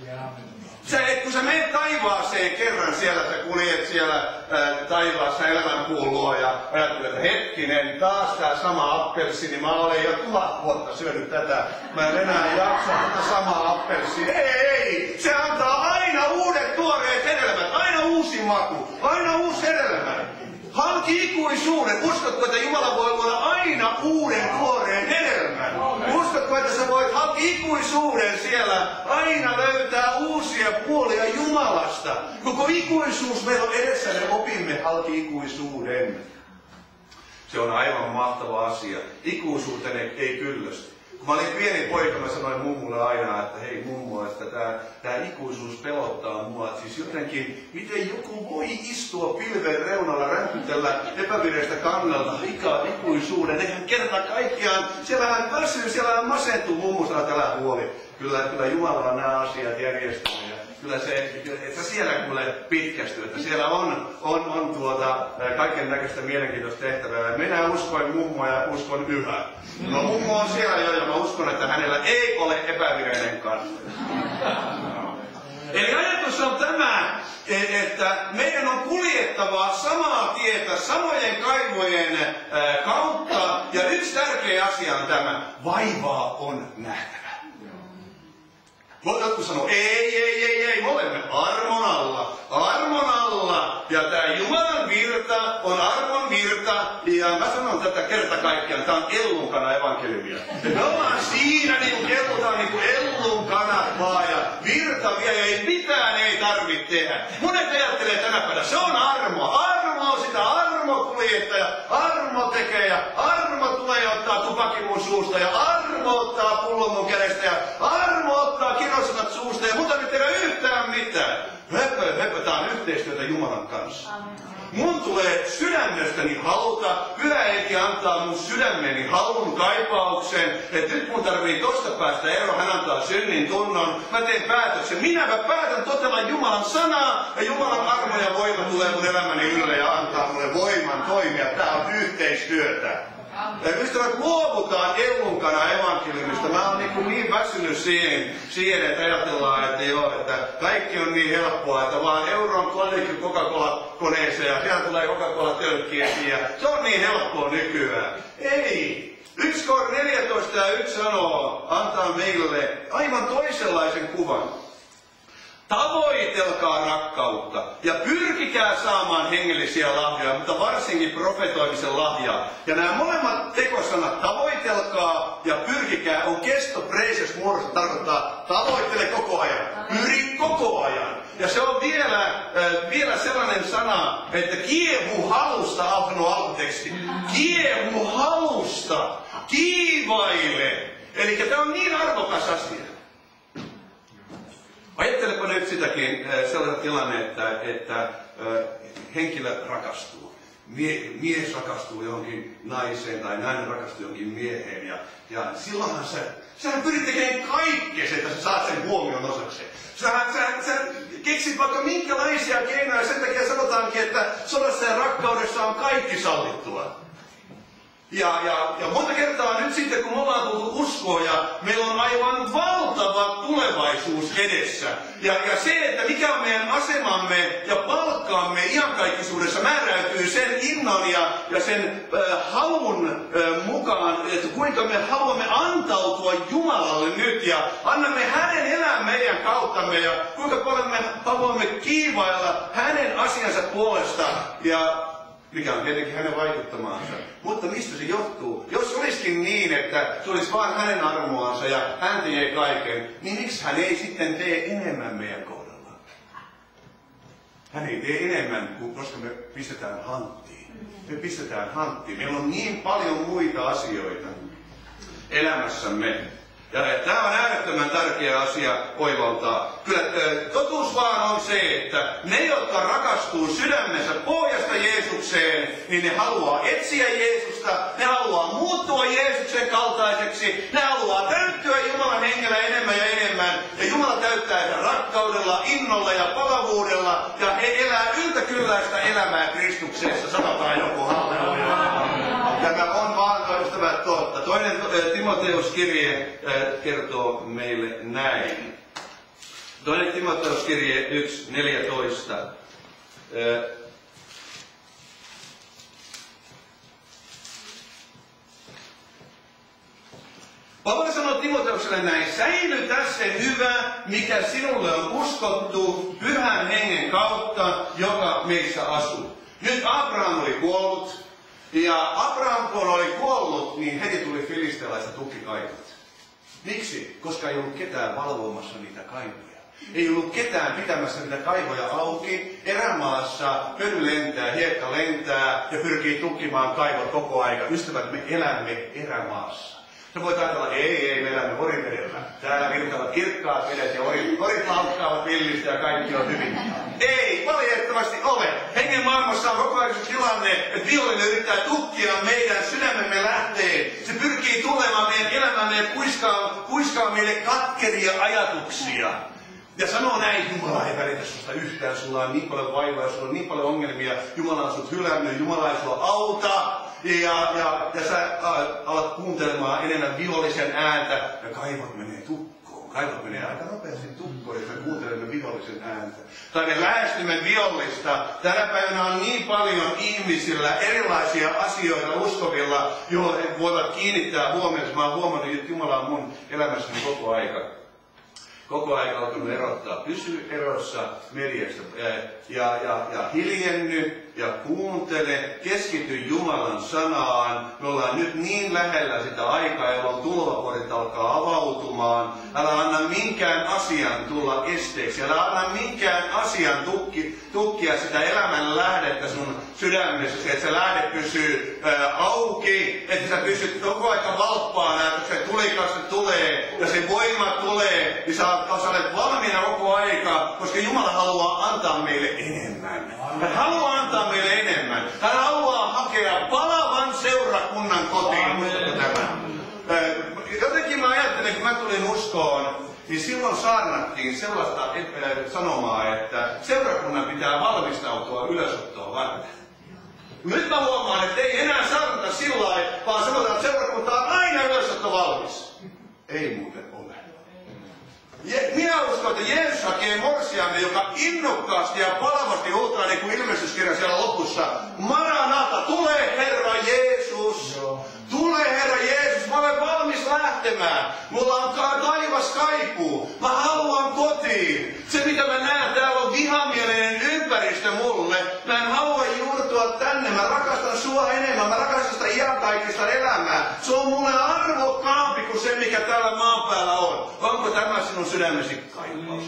Kun sä menet taivaaseen kerran siellä, sä kuljet siellä taivaassa elämänpuun luo ja ajattelet, että hetkinen, taas tää sama appelsiini, mä olen jo 1000 vuotta syönyt tätä, mä en enää jaksa tätä samaa appelsiini. Ei! Se antaa aina uudet tuoreet hedelmät, aina uusi maku, aina uusi hedelmä. Hanki ikuisuuden. Uskotko, että Jumala voi luoda aina uuden tuoreen hedelmän? Uskotko, että sä voit hanki ikuisuuden siellä aina löytää uusia puolia Jumalasta? Koko ikuisuus meillä on edessä, me opimme halki ikuisuuden. Se on aivan mahtava asia. Ikuisuuteen ei kyllästy. Kun mä olin pieni poika, mä sanoin mummulle aina, että hei mummo, että tää ikuisuus pelottaa mua. Siis jotenkin, miten joku voi istua pilven reunalla, rämpytellä epävireistä kannalta ikuisuuden. Eihän kerta kaikkiaan, siellä hän väsyy, siellä hän masentuu. Mummu sanoo, että älä huoli. Kyllä Jumala on nämä asiat järjestänyt. kyllä se, että siellä kuule pitkästyy, että siellä on kaiken näköistä mielenkiintoista tehtävää. Minä uskoin mummoa ja uskon yhä. No mummo on siellä jo ja mä uskon, että hänellä ei ole epävireinen kanssa. Eli ajatus on tämä, että meidän on kuljettava samaa tietä samojen kaivojen kautta. Ja yksi tärkeä asia on tämä, vaivaa on nähtävä. Jotkut sanoo, ei, me olemme armon alla. Ja tämä Jumalan virta on armon virta. Ja mä sanon tätä kerta kaikkiaan, tämä on ellunkana evankeliumia. Me ollaan siinä, niin kuin kellutaan niin kuin ellunkanat vaan. Ja virta vielä, ei mitään ei tarvitse tehdä. Monet ajattelee tänä päivänä, se on armo. Armo on sitä, armo kuljettaja, armo tekee ja armo tulee ja ottaa tupakin mun suusta ja armo ottaa pullon mun kädestä ja armo ottaa kirosanat suusta ja mun ei tehdä yhtään mitään. Höpö, tää on yhteistyötä Jumalan kanssa. Mun tulee sydämestäni haluta, Pyhä Henki antaa mun sydämeni halun kaipauksen, että nyt mun tarvii tosta päästä eroon, hän antaa synnin tunnon, mä teen päätöksen. Minäpä päätän totella Jumalan sanaa ja Jumalan armo ja voima tulee mun elämäni ylle ja antaa mulle voiman toimia. Tää on yhteistyötä. Ystävät, luovutaan ellunkana evankeliumista. Mä oon niin väsynyt siihen, että ajatellaan, että joo, että kaikki on niin helppoa, että vaan euron kolikki Coca-Cola-koneeseen ja siellä tulee Coca-Cola-tölkki esiin ja se on niin helppoa nykyään. Ei! 1 Kor 14 ja 1 sanoo, antaa meille aivan toisenlaisen kuvan. Tavoitelkaa rakkautta ja pyrkikää saamaan hengellisiä lahjoja, mutta varsinkin profetoimisen lahjaa. Ja nämä molemmat tekosanat, tavoitelkaa ja pyrkikää, on kestopreisessä muodossa, tarkoittaa tavoittele koko ajan, pyri koko ajan. Ja se on vielä sellainen sana, että kiehu halusta, alkuteksti, kiehu halusta, kiivaile. Eli tämä on niin arvokas asia. Ajattelepa nyt sitäkin sellainen tilanne, että henkilö rakastuu. Mies rakastuu johonkin naiseen tai nainen rakastuu johonkin mieheen. Ja silloinhan sähän pyrit tekemään kaikkea, että sä saat sen huomion osakseen. Sä keksit vaikka minkälaisia keinoja, sen takia sanotaankin, että sodassa ja rakkaudessa on kaikki sallittua. Ja monta kertaa nyt sitten, kun me ollaan tultu uskoon ja meillä on aivan valtava tulevaisuus edessä. Ja se, että mikä on meidän asemamme ja palkkaamme iankaikkisuudessa määräytyy sen innon ja sen halun mukaan, että kuinka me haluamme antautua Jumalalle nyt ja annamme hänen elää meidän kauttamme ja kuinka paljon me haluamme kiivailla hänen asiansa puolesta. Ja mikä on tietenkin hänen vaikuttamaansa. Mutta mistä se johtuu? Jos olisikin niin, että se olisi vain hänen armoansa ja hän tekee kaiken, niin miksi hän ei sitten tee enemmän meidän kohdalla? Hän ei tee enemmän, koska me pistetään hanttiin. Me pistetään hanttiin. Meillä on niin paljon muita asioita elämässämme. Ja tämä on äärettömän tärkeä asia oivaltaa. Kyllä totuus vaan on se, että ne, jotka rakastuu sydämensä pohjasta Jeesukseen, niin ne haluaa etsiä Jeesusta, ne haluaa muuttua Jeesuksen kaltaiseksi, ne haluaa täyttyä Jumalan hengellä enemmän ja enemmän. Ja Jumala täyttää heitä rakkaudella, innolla ja palavuudella, ja he elää yltäkylläistä elämää Kristuksessa, sanotaan joku halleluja. Tämä on vaan, ystävät, totta. Toinen Timoteus-kirje kertoo meille näin. Toinen Timoteus-kirje 1.14. Paavali sanoo Timoteukselle näin, säilytä se hyvä, mikä sinulle on uskottu Pyhän Hengen kautta, joka meissä asuu. Nyt Abraham oli kuollut. Ja Abraham, kun oli kuollut, niin heti tuli filistealaista tukkikaivot. Miksi? Koska ei ollut ketään valvomassa niitä kaivoja. Ei ollut ketään pitämässä niitä kaivoja auki. Erämaassa pöly lentää, hiekka lentää ja pyrkii tukkimaan kaivot koko aika. Ystävät, me elämme erämaassa. Sä voit ajatella, ei, me elämme Orivedellä. Täällä virtaavat kirkkaat vedet ja orit laukkaavat villistä ja kaikki on hyvin. Ei, valitettavasti ole. Hengen maailmassa on koko ajan tilanne, että vihollinen yrittää tukkia meidän sydämemme lähteen. Se pyrkii tulemaan meidän elämämme ja kuiskaa meille katkeria ajatuksia. Ja sanoo näin, Jumala ei välitä susta yhtään, sulla on niin paljon vaivaa, sulla on niin paljon ongelmia, Jumala on sut hylännyt, Jumala ei sua auta. Ja sä alat kuuntelemaan enemmän vihollisen ääntä ja kaivot menee tukkoon. Kaivot menee aika nopeasti tukkoon, jos me kuuntelemme vihollisen ääntä. Tai me lähestymme vihollista. Tänä päivänä on niin paljon ihmisillä erilaisia asioita uskovilla, joihin he voivat kiinnittää huomioon. Mä oon huomannut, että Jumala on mun elämässäni koko aika alkanut erottaa. Pysy erossa mediasta ja hiljenny ja kuuntele, keskity Jumalan sanaan. Me ollaan nyt niin lähellä sitä aikaa, jolloin tulvakorit alkaa avautumaan. Älä anna minkään asian tulla esteeksi. Älä anna minkään asian tukkia sitä elämän lähdettä sun sydämessäsi, että se lähde pysyy auki, että sä pysyt koko ajan valppaana, että se tulikasta tulee ja se voima tulee, niin sä olet valmiina koko aika, koska Jumala haluaa antaa meille enemmän. Hän haluaa antaa meille enemmän. Hän haluaa hakea palavan seurakunnan kotiin. Jotenkin mä ajattelin, kun mä tulin uskoon, niin silloin saarnattiin sellaista sanomaa, että seurakunnan pitää valmistautua ylösottoa varten. Nyt mä huomaan, että ei enää saarnata sillä lailla, vaan sanotaan, että seurakunta on aina ylösotto valmis. Ei muuten ole. Minä uskon, että Jeesus hakee morsiamme, joka innokkaasti ja palavasti huutaa, niin kuin ilmestyskirja siellä lopussa. Maranata, tule Herra Jeesus! Tule Herra Jeesus, mä olen valmis lähtemään. Mulla on taivas kaipuu. Mä haluan kotiin. Se mitä mä näen, täällä on vihamielinen ympäristö mulle. Mä en halua juurtua tänne. Mä rakastan sua enemmän. Mä rakastan sitä iankaikkista elämää. Se on mulle arvokkaampi kuin se, mikä täällä maan päällä on. Onko tämä sinun sydämesi kaipaus?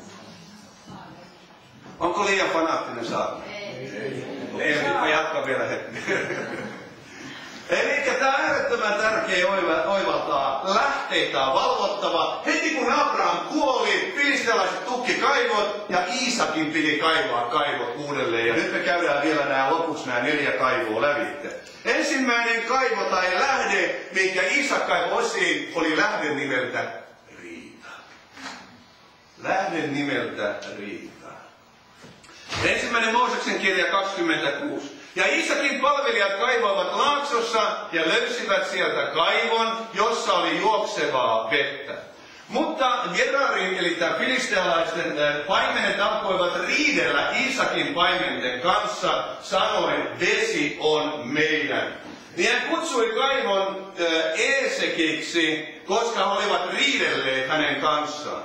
Onko liian fanaattinen saarna? Ei. Mä jatkan vielä hetki. Eli tämä on äärettömän tärkeä oivaltaa. Lähteitä on valvottava. Heti kun Abraham kuoli, filistealaiset tukki kaivot ja Iisakin piti kaivaa kaivot uudelleen. Ja nyt me käydään vielä lopuksi nämä 4 kaivoa lävitte. Ensimmäinen kaivo tai lähde, minkä Iisak kaivoi osiin, oli lähde nimeltä Riita. Lähde nimeltä Riita. Ensimmäinen Mooseksen kirja 26. Ja Iisakin palvelijat kaivoivat laaksossa ja löysivät sieltä kaivon, jossa oli juoksevaa vettä. Mutta Gerarin, eli tämä filistealaisten paimenet alkoivat riidellä Iisakin paimenten kanssa, sanoen, vesi on meidän. Niin hän kutsui kaivon Eesekiksi, koska he olivat riidelleet hänen kanssaan.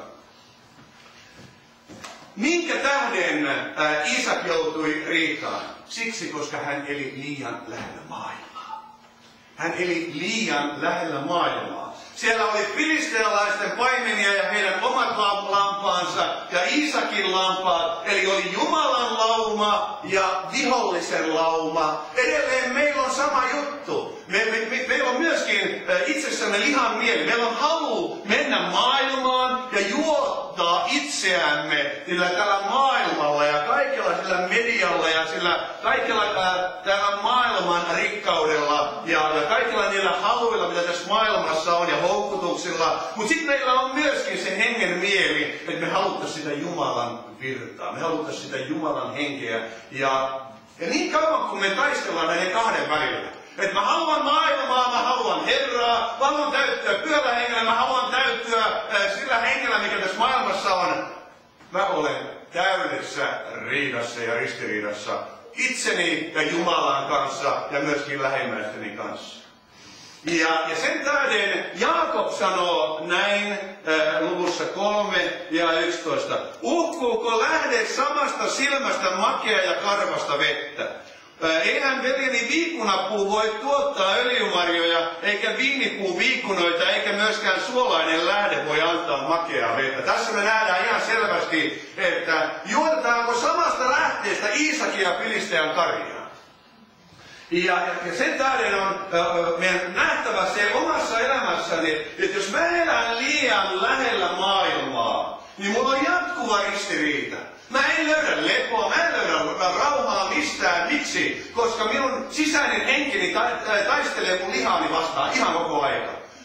Minkä tähden Iisak joutui riitaan? Siksi, koska hän eli liian lähellä maailmaa. Hän eli liian lähellä maailmaa. Siellä oli filistealaisten paimenia ja heidän omat lampaansa ja Iisakin lampaat. Eli oli Jumalan lauma ja vihollisen lauma. Edelleen meillä on sama juttu. Meillä on myöskin itsessämme lihan mieli. Meillä on halu mennä maailmaan ja juottaa itseämme sillä tällä maailmalla ja kaikella sillä medialla ja sillä kaikella tällä maailman rikkaudella ja kaikilla niillä haluilla, mitä tässä maailmassa on ja houkutuksilla. Mutta sitten meillä on myöskin se hengen mieli, että me haluttaisiin sitä Jumalan virtaa. Me haluttaisiin sitä Jumalan henkeä. Ja niin kauan kun me taistellaan näiden kahden välillä. Että mä haluan maailmaa, mä haluan Herraa, mä haluan täyttyä pyöllä hengellä, mä haluan täyttyä sillä hengellä, mikä tässä maailmassa on. Mä olen täydessä riidassa ja ristiriidassa itseni ja Jumalan kanssa ja myöskin lähimmäisteni kanssa. Ja sen tähden Jaakob sanoo näin luvussa 3 ja 11. Uhkuuko lähde samasta silmästä makea ja karvasta vettä? Eihän veljeni viikunapuu voi tuottaa öljymarjoja, eikä viinipuu viikunoita, eikä myöskään suolainen lähde voi antaa makeaa vettä. Tässä me nähdään ihan selvästi, että juotetaanko samasta lähteestä Iisakin ja Filistean karjaa. Ja sen tähden on meidän nähtävä se omassa elämässäni, että jos mä elän liian lähellä maailmaa, niin mulla on jatkuva ristiriita. Mä en löydä lepoa, mä en löydä rauhaa mistään. Miksi? Koska minun sisäinen henkeni taistelee mun lihaani vastaan ihan koko aika.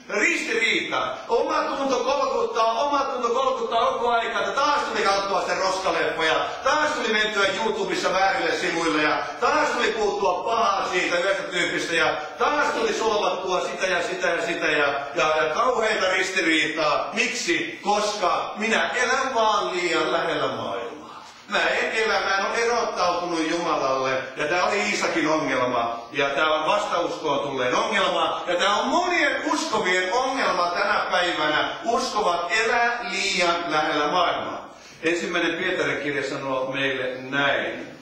Ristiriita. Omatunto kolkuttaa koko aikaa, että taas tuli katsoa sitä roskaleffoja, taas tuli mentyä YouTubessa väärille sivuille ja taas tuli puuttua pahaa siitä yhdestä tyypistä ja taas tuli solvattua sitä ja kauheita ristiriitaa. Miksi? Koska minä elän vaan liian lähellä maailmaa. Mä en ole erottautunut Jumalalle, ja tämä oli Iisakin ongelma, ja tämä on vastauskoon tulleen ongelma, ja tämä on monien uskovien ongelma tänä päivänä. Uskovat elää liian lähellä maailmaa. Ensimmäinen Pietarin kirja sanoo meille näin.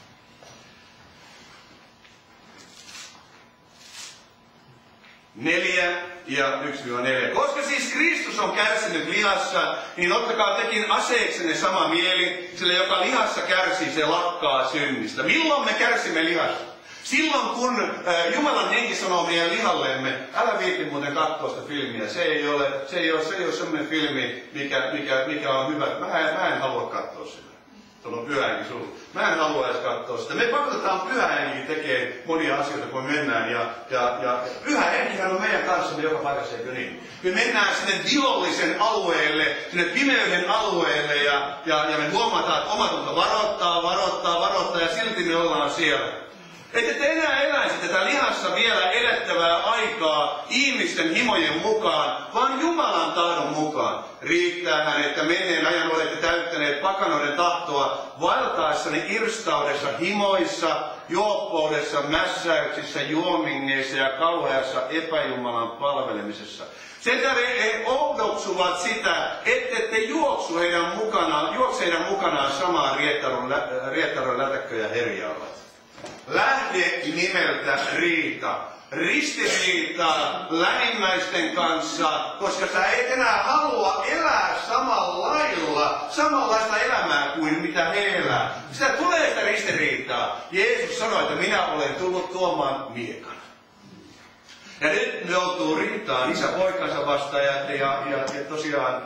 ja 1-4. Koska siis Kristus on kärsinyt lihassa, niin ottakaa tekin aseeksenne sama mieli, sillä joka lihassa kärsii, se lakkaa synnistä. Milloin me kärsimme lihassa? Silloin kun Jumalan henki sanoo meidän lihallemme, älä viitti muuten katsoa sitä filmiä, se ei ole sellainen filmi, mikä on hyvä. Mä en halua katsoa sitä. Tuolla on pyhä henki sulla. Mä en halua edes katsoa sitä. Me pakotetaan pyhä henki tekemään monia asioita, kun me mennään. Ja pyhä henkihän on meidän kanssamme joka paikassa, eikö niin? Me mennään sinne vihollisen alueelle, sinne pimeyden alueelle ja me huomataan, että omatunto varoittaa ja silti me ollaan siellä. Ette te enää eläisi tätä lihassa vielä elettävää aikaa ihmisten himojen mukaan, vaan Jumalan tahdon mukaan. Riittäähän, että menneen ajan olette täyttäneet pakanoiden tahtoa vaeltaessanne irstaudessa, himoissa, juoppoudessa, mässäyksissä, juomingeissa ja kauheassa epäjumalan palvelemisessa. Sen tähden he oudoksuvat sitä, ettette juokse heidän mukanaan samaan riettarun lätäkkö ja herjaavat. Lähde nimeltä riita. Ristiriitaa lähimmäisten kanssa, koska sä et enää halua elää samanlaista elämää kuin mitä he elää. Sitä tulee sitä ristiriitaa. Jeesus sanoi, että minä olen tullut tuomaan miekan. Ja nyt ne joutuu riitaan isä poikansa vastaan ja tosiaan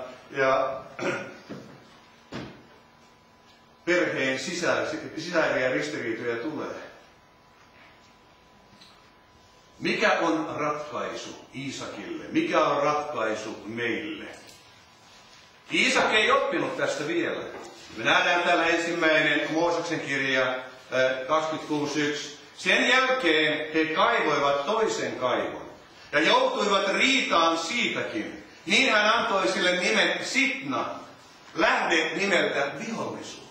perheen sisäisiä ristiriitoja tulee. Mikä on ratkaisu Iisakille? Mikä on ratkaisu meille? Iisak ei oppinut tästä vielä. Me nähdään täällä ensimmäinen Mooseksen kirja 26.1. Sen jälkeen he kaivoivat toisen kaivon ja joutuivat riitaan siitäkin. Niin hän antoi sille nimen Sitna, lähde nimeltä vihollisuus.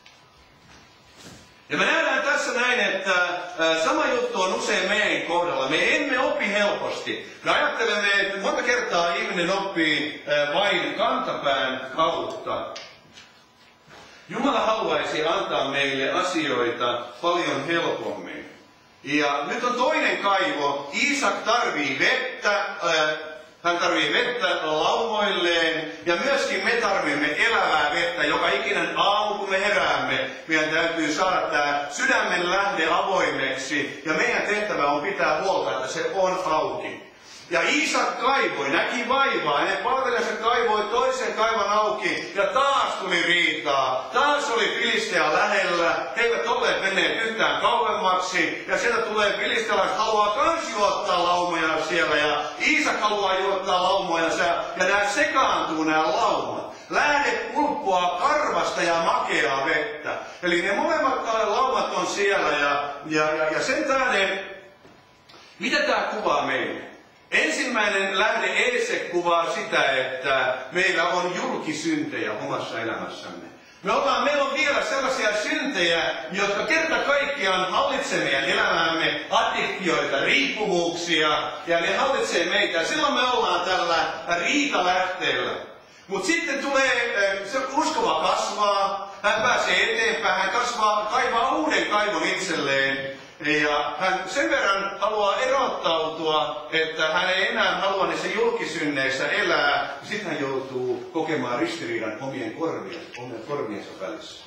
Ja me nähdään tässä näin, että sama juttu on usein meidän kohdalla. Me emme opi helposti. Me ajattelemme, että monta kertaa ihminen oppii vain kantapään kautta. Jumala haluaisi antaa meille asioita paljon helpommin. Ja nyt on toinen kaivo. Iisak tarvii vettä. Hän tarvii vettä laumoilleen ja myöskin me tarvitsemme elävää vettä. Joka ikinen aamu kun me heräämme, meidän täytyy saada tämä sydämen lähde avoimeksi ja meidän tehtävä on pitää huolta, että se on auki. Ja Iisak kaivoi, näki vaivaa, hänen palvelijansa kaivoi toisen kaivan auki ja taas tuli riitaa. Taas oli Filistea lähellä, he eivät olleet menneet yhtään kauemmaksi ja sieltä tulee filistealaiset, haluaa kans juottaa laumoja siellä ja Iisak haluaa juottaa laumojansa ja nämä sekaantuu nämä laumat. Lähde ulppoa karvasta ja makeaa vettä. Eli ne molemmat laumat on siellä ja sen tähden, mitä tämä kuvaa meille? Ensimmäinen lähde Eesek kuvaa sitä, että meillä on julkisyntejä omassa elämässämme. Meillä on vielä sellaisia syntejä, jotka kerta kaikkiaan hallitsee meidän elämäämme, addiktioita, riippuvuuksia, ja ne hallitsee meitä. Silloin me ollaan tällä riitalähteellä. Mutta sitten tulee, se uskova kasvaa, hän pääsee eteenpäin, hän kaivaa uuden kaivon itselleen. Ja hän sen verran haluaa erottautua, että hän ei enää halua niissä julkisynneissä elää. Sitten hän joutuu kokemaan ristiriidan omien korviensa välissä.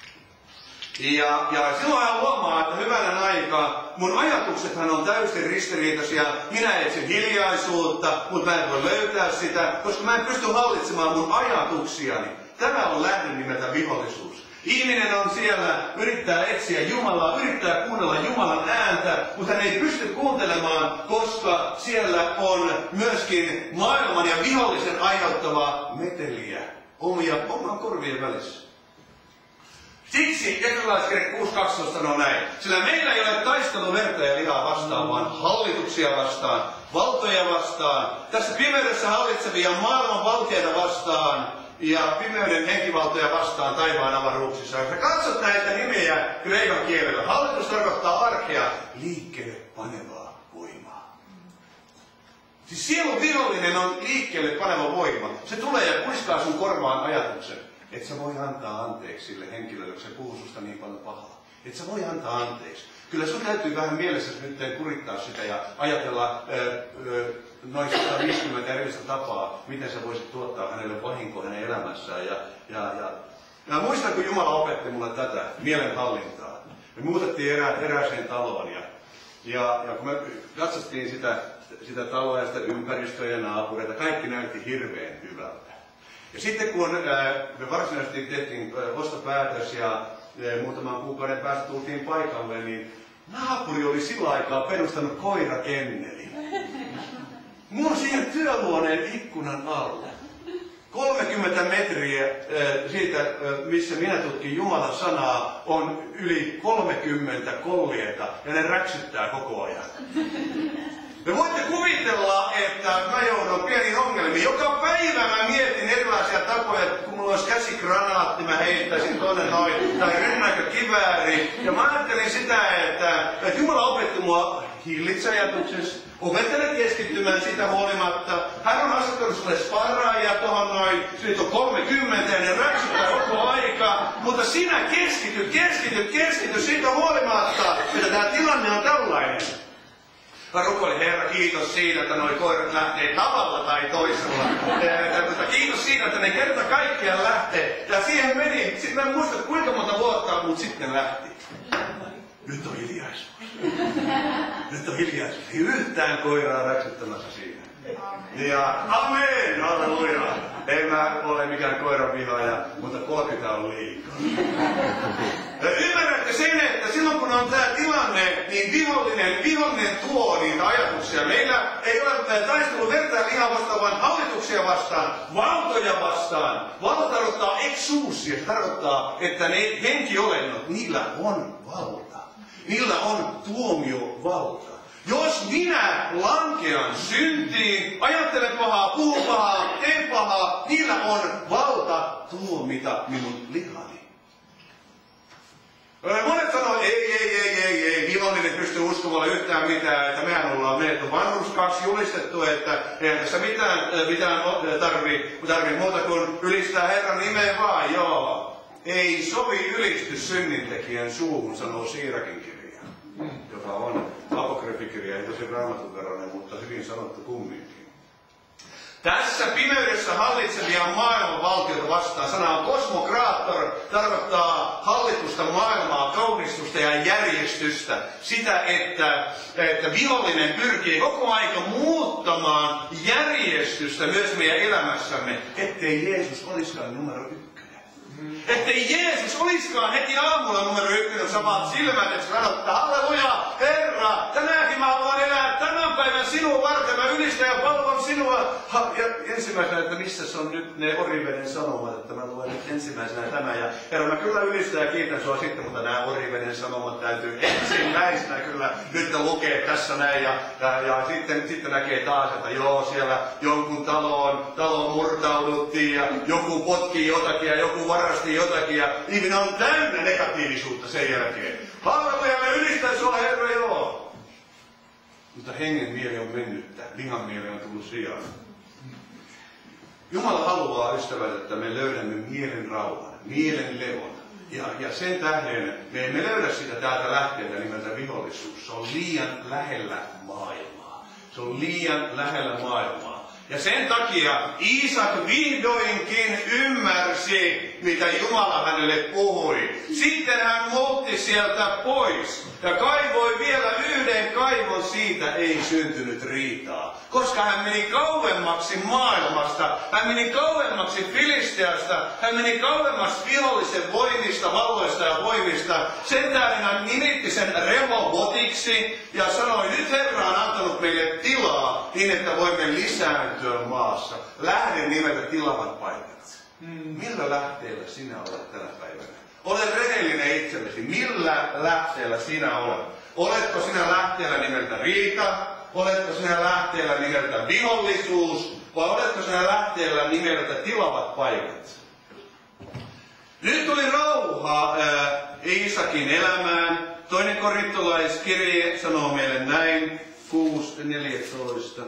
Ja silloin hän huomaa, että hyvänen aika, mun ajatuksethan on täysin ristiriitaisia. Minä etsin hiljaisuutta, mutta mä en voi löytää sitä, koska mä en pysty hallitsemaan mun ajatuksiani. Tämä on lähde nimeltä vihollisuus. Ihminen on siellä, yrittää etsiä Jumalaa, yrittää kuunnella Jumalan ääntä, mutta hän ei pysty kuuntelemaan, koska siellä on myöskin maailman ja vihollisen aiheuttavaa meteliä oman korvien välissä. Siksi Efesolaiskirje 6.12 sanoo näin. Sillä meillä ei ole taistelu verta ja lihaa vastaan, vaan hallituksia vastaan, valtoja vastaan, tässä pimeydessä hallitsevia maailman valtioita vastaan ja pimeyden henkivaltoja vastaan taivaan avaruuksissa. Jos katsot näitä nimiä kreikan kielellä, hallitus tarkoittaa arkea, liikkeelle panevaa voimaa. Siis sielun vihollinen on liikkeelle paneva voima. Se tulee ja kuiskaa sun korvaan ajatuksen, että sä voi antaa anteeksi sille henkilölle, kun se puhuu susta niin paljon pahaa. Että sä voi antaa anteeksi. Kyllä sun täytyy vähän mielessä nyt kurittaa sitä ja ajatella noin 150 erillistä tapaa, miten sä voisit tuottaa hänelle vahinkoa hänen elämässään. Ja muistan, kun Jumala opetti mulle tätä mielenhallintaa. Me muutettiin erääseen taloon ja kun me katsottiin sitä taloa ja sitä ympäristöä ja naapureita, kaikki näytti hirveän hyvältä. Ja sitten kun me varsinaisesti tehtiin ostopäätös ja muutaman kuukauden päästä tultiin paikalle, niin naapuri oli sillä aikaa perustanut koirakennelin. Mun siihen työluoneen ikkunan alla. 30 metriä siitä, missä minä tutkin Jumalan sanaa, on yli 30 kollieta ja ne räksyttää koko ajan. Me voitte kuvitella, että mä joudun pieniin ongelmiin. Joka päivä mä mietin erilaisia tapoja, että kun mulla olisi käsikranaatti, mä heittäisin tonne noin, tai rynnäkkökivääri. Ja mä ajattelin sitä, että Jumala opetti mua hillitsäjatuksessa, opettele keskittymään sitä huolimatta. Hän on asettanut sulle sparraajia tohon noin, nyt on 30 ja ne räksyttää koko aika. Mutta sinä keskity siitä huolimatta, että tämä tilanne on tällainen. Mä rukoilin, Herra, kiitos siitä, että noi koirat lähtee tavalla tai toisella. Kiitos siitä, että ne kerta kaikkiaan lähtee. Ja siihen meni, mä en muista kuinka monta vuotta, mutta sitten lähti. Nyt on hiljaisuus. Nyt on hiljaisuus. Ei yhtään koiraa räksyttämässä siinä. Ja amen, halleluja. En mä ole mikään koiran vihaaja, mutta 30 on liikaa. Ymmärrätte sen, että silloin kun on tämä tilanne, niin vihollinen tuo niitä ajatuksia. Meillä ei ole taistelu verta ja lihaa vastaan, vaan hallituksia vastaan, valtoja vastaan. Valta tarkoittaa exousia, se tarkoittaa, että ne henkiolennot, niillä on valta. Niillä on tuomiovalta. Jos minä lankean syntiin, ajattelen pahaa, puhun pahaa, teen pahaa, niillä on valta tuomita minun lihani. Monet sanoo, ei, vihollinen pysty uskomaan yhtään mitään, että mehän ollaan menetty vanhurskaksi julistettu, että ei tässä mitään tarvii muuta kuin ylistää Herran nimeä vaan, joo. Ei sovi ylistys synnintekijän suuhun, sanoo Siirakin kirja, joka on apokryfikirja, ei tosi raamatun veroinen, mutta hyvin sanottu kumminkin. Tässä pimeydessä hallitsevia maailmanvaltioita vastaan sana on kosmokraattor, tarkoittaa hallitusta maailmaa, kaunistusta ja järjestystä. Sitä, että vihollinen pyrkii koko aika muuttamaan järjestystä myös meidän elämässämme, ettei Jeesus olisikaan numero 1. Ettei Jeesus olisikaan heti aamulla numero 1, sä vaat silmät, että sanot, että halleluja, Herra, tänäänkin mä haluan elää tämän päivän sinua varten, mä ylistän ja palvon sinua. Ja ensimmäisenä, että missä on nyt ne Oriveden sanomat, että mä luen nyt ensimmäisenä tämä. Ja Herra, mä kyllä ylistän ja kiitän sua sitten, mutta nämä Oriveden sanomat täytyy ensimmäisenä kyllä nyt lukea tässä näin. Ja sitten näkee taas, että joo, siellä jonkun taloon murtauduttiin ja joku potkii jotakin ja joku varasti jotakin ja ihminen on täynnä negatiivisuutta sen jälkeen. Halleluja, me ylistän sua, Herra, joo. Mutta hengen mieli on mennyttä, lihan mieli on tullut sijaan. Jumala haluaa, ystävät, että me löydämme mielen rauhan, mielen levon. Ja sen tähden me emme löydä sitä täältä lähteeltä nimeltä vihollisuus. Se on liian lähellä maailmaa. Se on liian lähellä maailmaa. Ja sen takia Iisak vihdoinkin ymmärsi, mitä Jumala hänelle puhui. Sitten hän muutti sieltä pois ja kaivoi vielä yhden kaivon, siitä ei syntynyt riitaa. Koska hän meni kauemmaksi maailmasta, hän meni kauemmaksi Filisteasta, hän meni kauemmaksi vihollisen voimista, valloista ja voimista. Sen tähden hän nimitti sen Rehobotiksi ja sanoi, nyt Herra on antanut meille tilaa niin, että voimme lisääntyä maassa. Lähde nimeltä tilavat paikat. Millä lähteellä sinä olet tänä päivänä? Ole rehellinen itsellesi. Millä lähteellä sinä olet? Oletko sinä lähteellä nimeltä riita? Oletko sinä lähteellä nimeltä vihollisuus? Vai oletko sinä lähteellä nimeltä tilavat paikat? Nyt tuli rauha Iisakin elämään. Toinen korintolaiskirje sanoo meille näin, 6:14.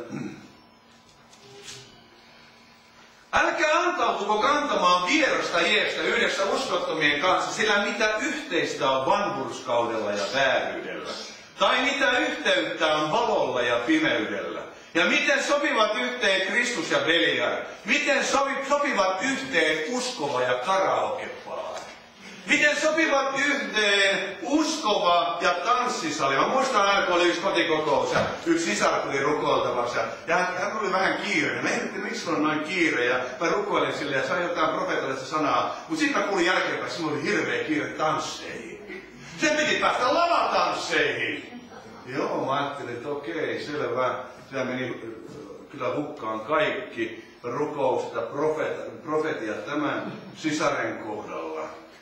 Älkää antautuko kantamaan vierasta iestä yhdessä uskottomien kanssa, sillä mitä yhteistä on vanhurskaudella ja vääryydellä? Tai mitä yhteyttä on valolla ja pimeydellä? Ja miten sopivat yhteen Kristus ja Beliar? Miten sopivat yhteen uskova ja karaokepaari? Miten sopivat yhteen uskova ja tanssisali? Mä muistan aina, kun oli yksi kotikokous ja yksi sisar tuli rukoiltavaksi. Ja hän oli vähän kiireinen. Mä ihmettelin, miksi on noin kiire. Ja mä rukoilin sille ja sain jotain profeetallista sanaa. Mutta sitten mä kuulin jälkeenpäin, että sinulla oli hirveä kiire tansseihin. Sen piti päästä lavatansseihin. Joo, mä ajattelin, että okei, selvä. Siellä meni kyllä hukkaan kaikki rukoukset ja profetiat tämän sisaren kohdalla.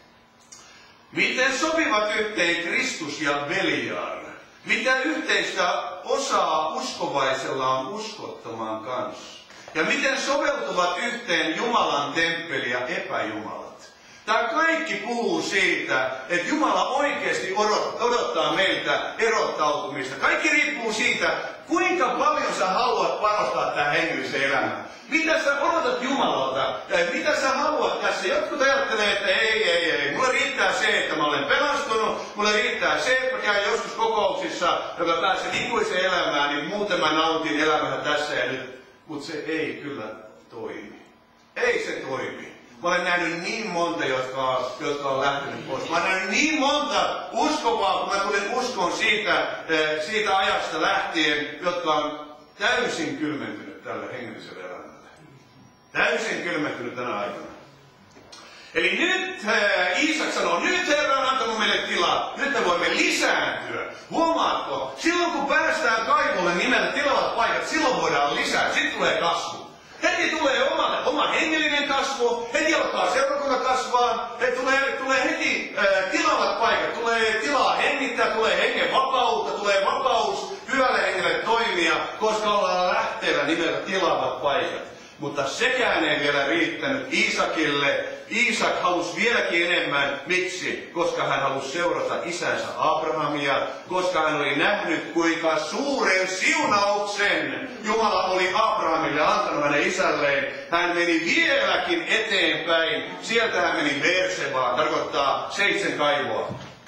Miten sopivat yhteen Kristus ja Beliar? Mitä yhteistä osaa uskovaisella on uskottoman kanssa? Ja miten soveltuvat yhteen Jumalan temppeli ja epäjumalat? Tämä kaikki puhuu siitä, että Jumala oikeasti odottaa meiltä erottautumista. Kaikki riippuu siitä, kuinka paljon sä haluat panostaa tähän hengelliseen elämään. Mitä sä odotat Jumalalta? Mitä sä haluat tässä? Jotkut ajattelee, että ei. Mulle riittää se, että mä olen pelastunut. Mulle riittää se, että mä käyn joskus kokouksissa, joka pääsee ikuiseen elämään, niin muuten mä nautin elämällä tässä ja nyt. Mutta se ei kyllä toimi. Ei se toimi. Mä olen nähnyt niin monta, jotka on lähtenyt pois. Mä olen nähnyt niin monta uskovaa, kun mä tulin uskoon siitä ajasta lähtien, jotka on täysin kylmentynyt tällä hengellisellä elämällä. Täysin kylmentynyt tänä aikana. Eli nyt Iisak sanoo, nyt Herra on antanut meille tilaa, nyt me voimme lisääntyä. Huomaatko, silloin kun päästään kaivolle nimeltä tilavat paikat, silloin voidaan lisää, sitten tulee kasvu. Heti tulee oma hengellinen kasvu, heti alkaa seurakunta kasvaa, tulee heti tilavat paikat, tulee tilaa hengittää, tulee hengen vapautta, tulee vapaus hyvälle hengelle toimia, koska ollaan lähteellä nimellä tilavat paikat. Mutta sekään ei vielä riittänyt Iisakille. Iisak halusi vieläkin enemmän. Miksi? Koska hän halusi seurata isänsä Abrahamia, koska hän oli nähnyt, kuinka suuren siunauksen Jumala oli Abrahamille antanut hänen isälleen. Hän meni vieläkin eteenpäin. Sieltä hän meni Beersebaan, tarkoittaa 7 kaivoa.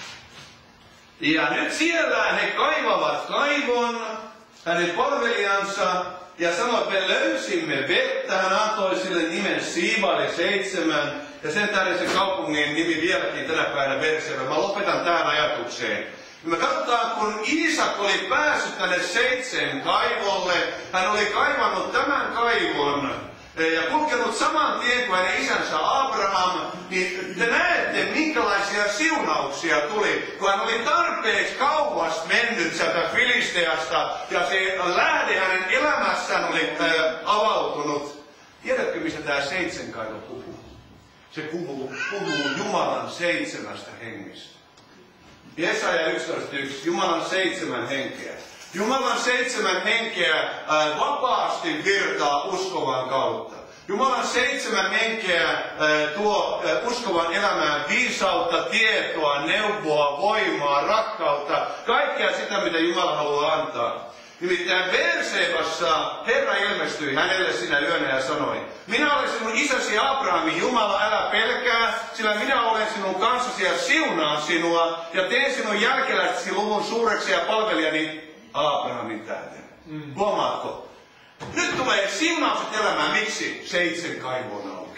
Ja nyt siellä he kaivavat kaivon, hänen palvelijansa, ja sanoi, että me löysimme vettä. Hän antoi sille nimen Siibale 7. Ja sen tähden se kaupungin nimi vieläkin tänä päivänä Beerseba. Mä lopetan tähän ajatukseen. Me katsotaan, kun Iisak oli päässyt tänne 7 kaivolle. Hän oli kaivannut tämän kaivon ja kulkenut saman tien kuin hänen isänsä Abraham, niin te näette, minkälaisia siunauksia tuli. Kun hän oli tarpeeksi kauas mennyt sieltä Filisteasta ja se lähde hänen elämässään oli avautunut. Tiedätkö, mistä tämä 7 kaivo puhuu? Se puhuu Jumalan 7 hengestä. Jesaja 11.1. Jumalan 7 henkeä. Jumalan 7 henkeä vapaasti virtaa uskovan kautta. Jumalan 7 henkeä tuo uskovan elämään viisautta, tietoa, neuvoa, voimaa, rakkautta. Kaikkea sitä, mitä Jumala haluaa antaa. Nimittäin Beersebassa Herra ilmestyi hänelle sinä yönä ja sanoi, minä olen sinun isäsi Abrahamin Jumala, älä pelkää, sillä minä olen sinun kanssasi ja siunaan sinua ja teen sinun jälkeläisesi luvun suureksi ja palvelijani Abrahamin tähden. Huomaatko? Nyt tulee siunaukset elämään. Miksi? 7 kaivoa auki.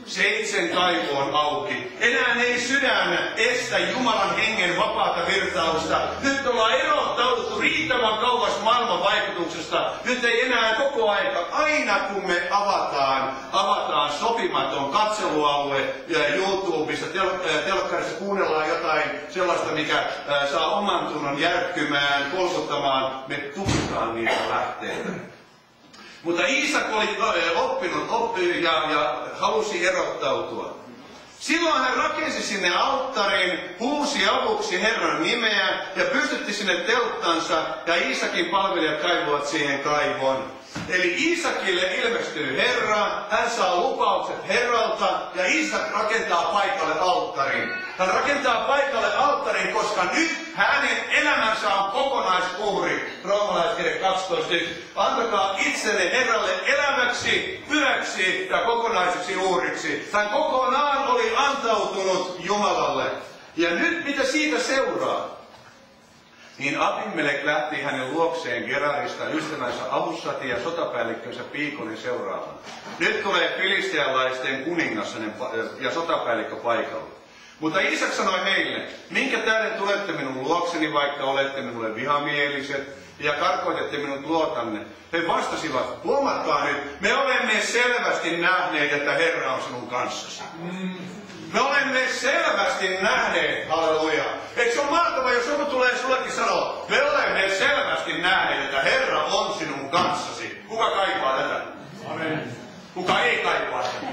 7 kaivo on auki. Enää ei sydän estä Jumalan hengen vapaata virtausta. Nyt ollaan erottauduttu riittävän kauas maailman vaikutuksesta. Nyt ei enää koko aika. Aina kun me avataan sopimaton katselualue YouTubesta, telkkarissa kuunnellaan jotain sellaista, mikä saa oman tunnon järkkymään, kolkuttamaan, me tukitaan niitä lähteitä. Mutta Iisak oli oppinut ja halusi erottautua. Silloin hän rakensi sinne alttarin, huusi avuksi Herran nimeä ja pystytti sinne telttansa ja Iisakin palvelijat kaivoivat siihen kaivoon. Eli Iisakille ilmestyy Herra, hän saa lupaukset Herralta ja Iisak rakentaa paikalle alttarin. Hän rakentaa paikalle alttarin, koska nyt hänen elämänsä on kokonaisuhri. Roomalaiskirje 12.1. Antakaa itsenne Herralle elämäksi, pyhäksi ja kokonaiseksi uhriksi. Hän kokonaan oli antautunut Jumalalle. Ja nyt mitä siitä seuraa? Niin Abimelek lähti hänen luokseen Gerarista ystävänsä Avussati ja sotapäällikkönsä Piikonin seuraamaan. Nyt tulee filistealaisten kuningas ja sotapäällikkö paikalle. Mutta Iisak sanoi heille, minkä tähden tulette minun luokseni, vaikka olette minulle vihamieliset ja karkoitette minut luotanne. He vastasivat, huomatkaa nyt, me olemme selvästi nähneet, että Herra on sinun kanssasi. Me olemme selvästi nähneet, halleluja. Eikö se ole mahtavaa, jos joku tulee sullekin sanoa, me olemme selvästi nähneet, että Herra on sinun kanssasi. Kuka kaipaa tätä? Amen. Kuka ei kaipaa tätä?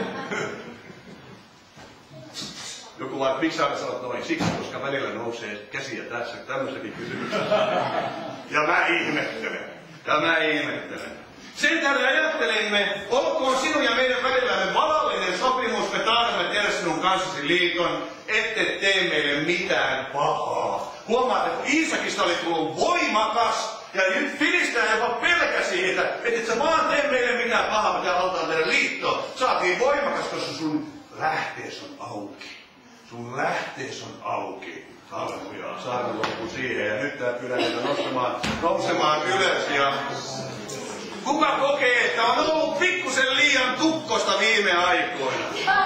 Joku vaan, miksi sä sanot noin? Siksi, koska välillä nousee käsiä tässä, tämmöisenkin kysymyksessä. Ja mä ihmettelen. Sen tähden ajattelimme, olkoon sinun ja meidän välillämme valallinen sopimus, me tahdomme tehdä sinun kanssasi liiton, ette tee meille mitään pahaa. Huomaat, että Iisakista oli tullut voimakas, ja nyt Filisteä jopa pelkäsi siitä, että et sä vaan tee meille mitään pahaa, mitä halutaan tehdä liittoon. Saatiin voimakas, koska sun lähtees on auki. Sun lähtees on auki. Halleluja, saarna loppu siihen, ja nyt tää pyydän niitä nousemaan ylös. Ja kuka kokee, että on ollut pikkusen liian tukkosta viime aikoina?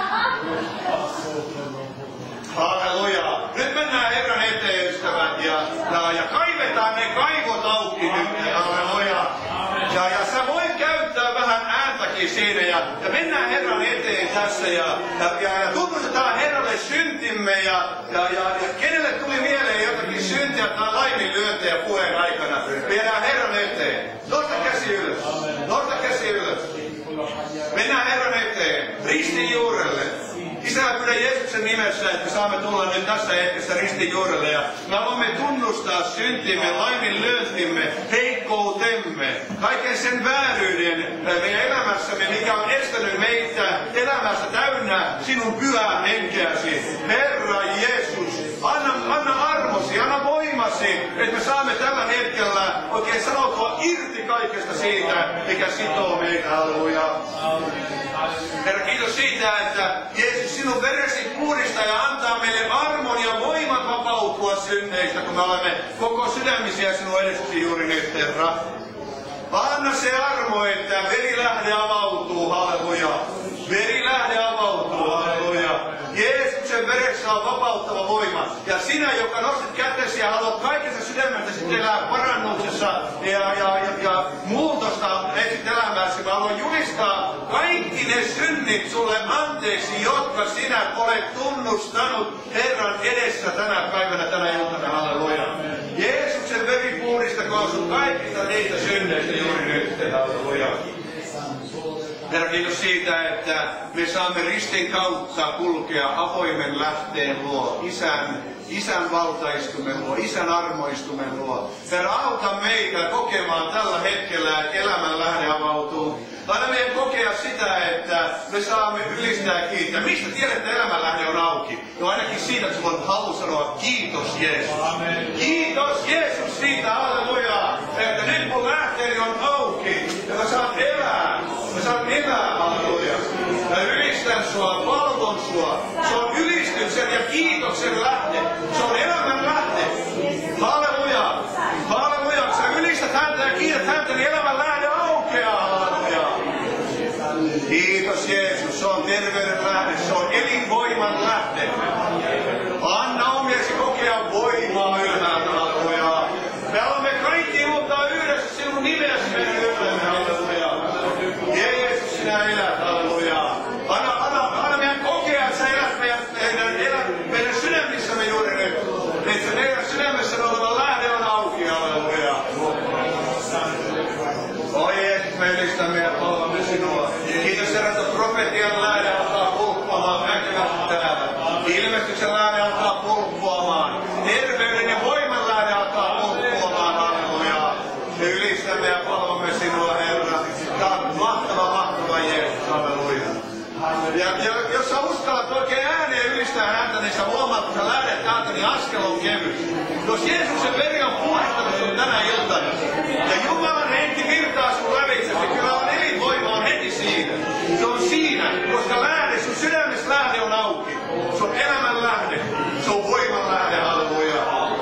Halleluja. Nyt mennään Herran eteen, ystävät, ja kaivetaan ne kaivot auki nyt. Halleluja. Ja sä voit käyttää vähän ääntäkin siinä, ja mennään Herran eteen tässä, ja tunnustetaan Herralle syntimme, ja kenelle tuli mieleen jotakin syntiä tai laiminlyöntejä puheen aikana, viedään Herran eteen. Nosta käsi ylös. Nosta käsi ylös. Mennään Herran eteen. Ristin juurelle. Isä, pyydän Jeesuksen nimessä, että saamme tulla nyt tässä hetkessä ristin juurelle. Ja me haluamme tunnustaa syntimme, laiminlyöntimme, heikkoutemme, kaiken sen vääryyden meidän elämässämme, mikä on estänyt meitä elämässä täynnä sinun pyhää henkeäsi. Herra Jeesus, anna armosi, anna voimasi, että me saamme tällä hetkellä oikein sanoutua irti kaikesta siitä, mikä sitoo meitä. Halleluja. Herra, kiitos siitä, että Jeesus, sinun veresi puhdistaa ja antaa meille armon ja voiman vapautua synneistä, kun me olemme koko sydämisiä sinun edessäsi juuri nyt, Herra. Anna se armo, että verilähde avautuu, halleluja. Verilähde avautuu, halleluja. Jeesuksen veressä on vapauttava voima. Ja sinä, joka nostit kätesi ja haluat kaikessa sydämestäsi elää parannuksessa ja muutosta etsit elämääsi, mä haluan julistaa kaikki ne synnit sulle anteeksi, jotka sinä olet tunnustanut Herran edessä tänä päivänä, tänä iltana, halleluja. Jeesuksen veri puhdistakoon sun kaikista niitä synneistä juuri nyt, halleluja. Herra, kiitos siitä, että me saamme ristin kautta kulkea avoimen lähteen luo, Isän valtaistumen luo, Isän armoistumen luo. Herra, auta meitä kokemaan tällä hetkellä, että elämän lähde avautuu. Anna meidän kokea sitä, että me saamme ylistää ja kiittää. Mistä tiedät, että elämän lähde on auki? No ainakin siitä, että sulla on halu sanoa kiitos Jeesus. Amen. Kiitos Jeesus siitä, halleluja. Että nyt mun lähteeni on auki ja mä saan elää. Mä saan elää, halleluja. Mä ylistän sua, palvon sua. Se on ylistyksen ja kiitoksen lähde. Se on elämän lähde. Halleluja. Halleluja. Sä ylistät häntä ja kiität häntä, niin elämän lähde aukeaa. Halleluja. Kiitos Jeesus. Se on terveyden niin askel on kevyt. Jos Jeesuksen veri on puhdistanut sun tänä iltana, ja Jumalan henki virtaa sun lävitsesi, kyllä on elinvoima on heti siinä. Se on siinä, koska lähde, sun sydämessä lähde on auki. Se on elämän lähde, se on voiman lähde, halleluja.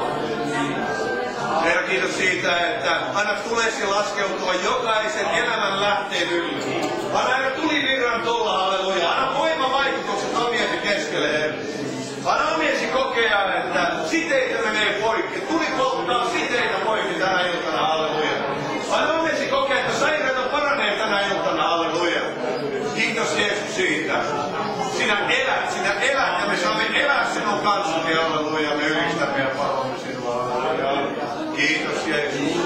Herra, kiitos siitä, että anna tulesi laskeutua jokaisen elämän lähteen yli. Anna Herra tulivirran tulla, halleluja. Anna voimavaikutukset omiesi keskelle. Anna omiesi kokea, että siteitä menee poikki. Tuli polttaa siteitä poikki tänä iltana, halleluja. Anna omiesi kokea, että sairaita paranee tänä iltana, halleluja. Kiitos Jeesus siitä. Sinä elät ja me saamme elää sinun kanssasi, halleluja. Me ylistämme ja palvomme sinua, halleluja. Kiitos Jeesus.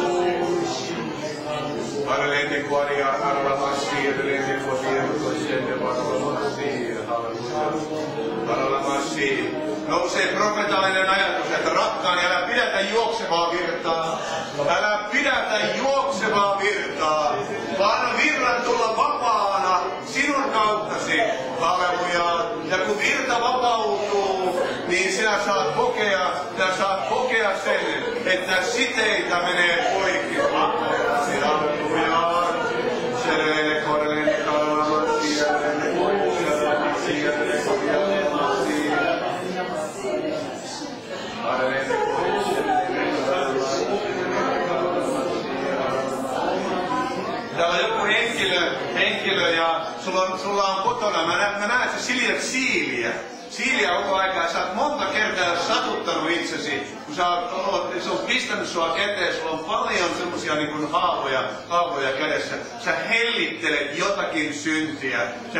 Adelente kuaria arvamassi, adelente kuaria toisenne arvamassi, halleluja. Arvamassi. Nousee profetaalinen ajatus, että rakkaani, älä pidätä juoksevaa virtaa. Älä pidätä juoksevaa virtaa, vaan virran tulla vapaana sinun kauttasi. Halleluja. Ja kun virta vapautuu, niin sinä saat kokea sen, että siteitä menee poikki. Halleluja. Serele korele kalamasi, serele korelesi, serele korelesi. Arele korelesi, serele kalamasi. Täällä on joku henkilö ja sulla on kotona, mä näen, että sä siljät siiliä. Siiliä koko aikaa. Sä oot monta kertaa satuttanut itsesi, kun se on pistänyt sua käteen, sulla on paljon semmosia niin kuin haavoja kädessä. Sä hellittelet jotakin syntiä.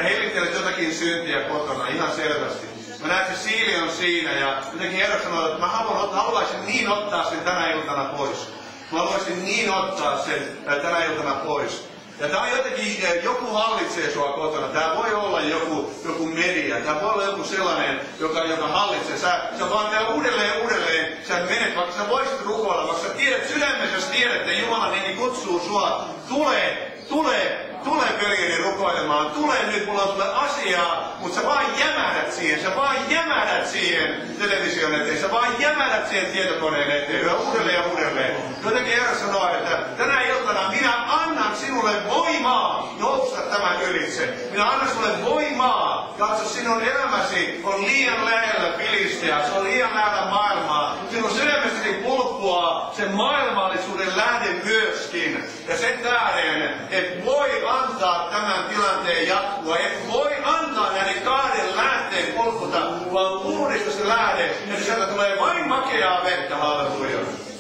Kotona ihan selvästi. Mä näen, että se siili on siinä ja jotenkin Herra sanoo, että mä haluaisin niin ottaa sen tänä iltana pois. Mä haluaisin niin ottaa sen tänä iltana pois. Ja tää on jotenkin, joku hallitsee sua kotona. Tää voi olla joku media. Tää voi olla joku sellainen, joka hallitsee. Sä vaan tää uudelleen. Sä menet, vaikka sä voisit rukoilla, vaikka sä tiedät sydämessä, että Jumalan henki kutsuu sua. Tule veljeni rukoilemaan. Tule nyt, mulla on sulle asiaa. Mutta sä vaan jämähdät siihen television eteen. Sä vaan jämähdät siihen tietokoneen eteen. Yhä uudelleen. Jotenkin Herra sanoo, että tänä iltana minä annan sinulle voimaa nousta tämän ylitse. Minä annan sinulle voimaa. Katso, sinun elämäsi on liian lähellä Filisteaa. Se on liian lähellä maailmaa. Sinun sydämestäsi pulppuaa sen maailmallisuuden lähde myöskin. Ja sen tähden, et voi antaa tämän tilanteen jatkua. Et voi antaa näiden kahden lähteen pulputa, vaan uudista se lähde. Ja sieltä tulee vain makeaa vettä, halleluja.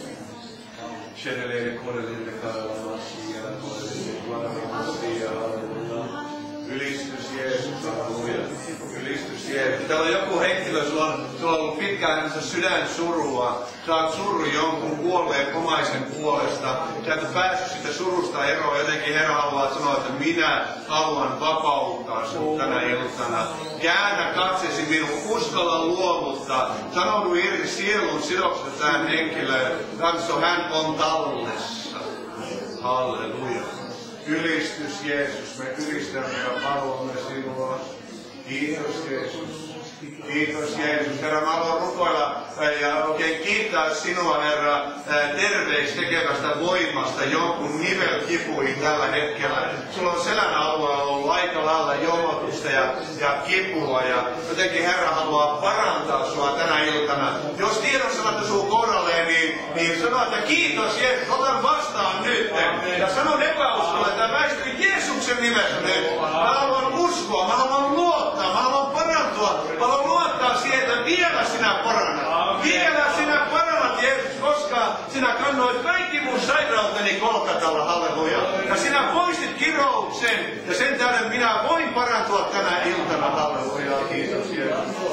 Ylistys Jeesus, halleluja. Ylistys Jeesus. Täällä on joku henkilö, sulla on ollut pitkään sydänsurua. Sä oot surru jonkun kuolleen omaisen puolesta. Sä et päässyt sitä surusta eroon. Jotenkin Herra haluaa sanoa, että minä haluan vapauttaa sinut tänä iltana. Käännä katsesi minun, uskalla luovuttaa. Sanoudu irti sielun sidoksesta tähän henkilöön. Katso, hän on tallessa. Halleluja. Ylistys Jeesus, me ylistämme ja palvomme sinua. Kiitos Jeesus. Kiitos Jeesus. Herra, mä haluan rukoilla ja oikein kiittää sinua, Herra, terveistekevästä voimasta jonkun nivelkipuihin tällä hetkellä. Sulla on selän alueella ollut aika lailla jonotusta ja kipua ja jotenkin Herra haluaa parantaa sua tänä iltana. Jos tiedossalat osuu kohdalleen, niin sano, että kiitos Jeesus, otan vastaan nyt. Ja sanon epäuskolle, että väistyy Jeesuksen nimessä nyt. Mä haluan uskoa, mä haluan luottaa, mä haluan parantua. Mä haluan luottaa siihen, että vielä sinä parannat. Vielä sinä parannat, Jeesus, koska sinä kannoit kaikki mun sairauteni Golgatalla, halleluja. Ja sinä poistit kirouksen, ja sen tähden minä voin parantua tänä iltana, halleluja. Kiitos, Jeesus.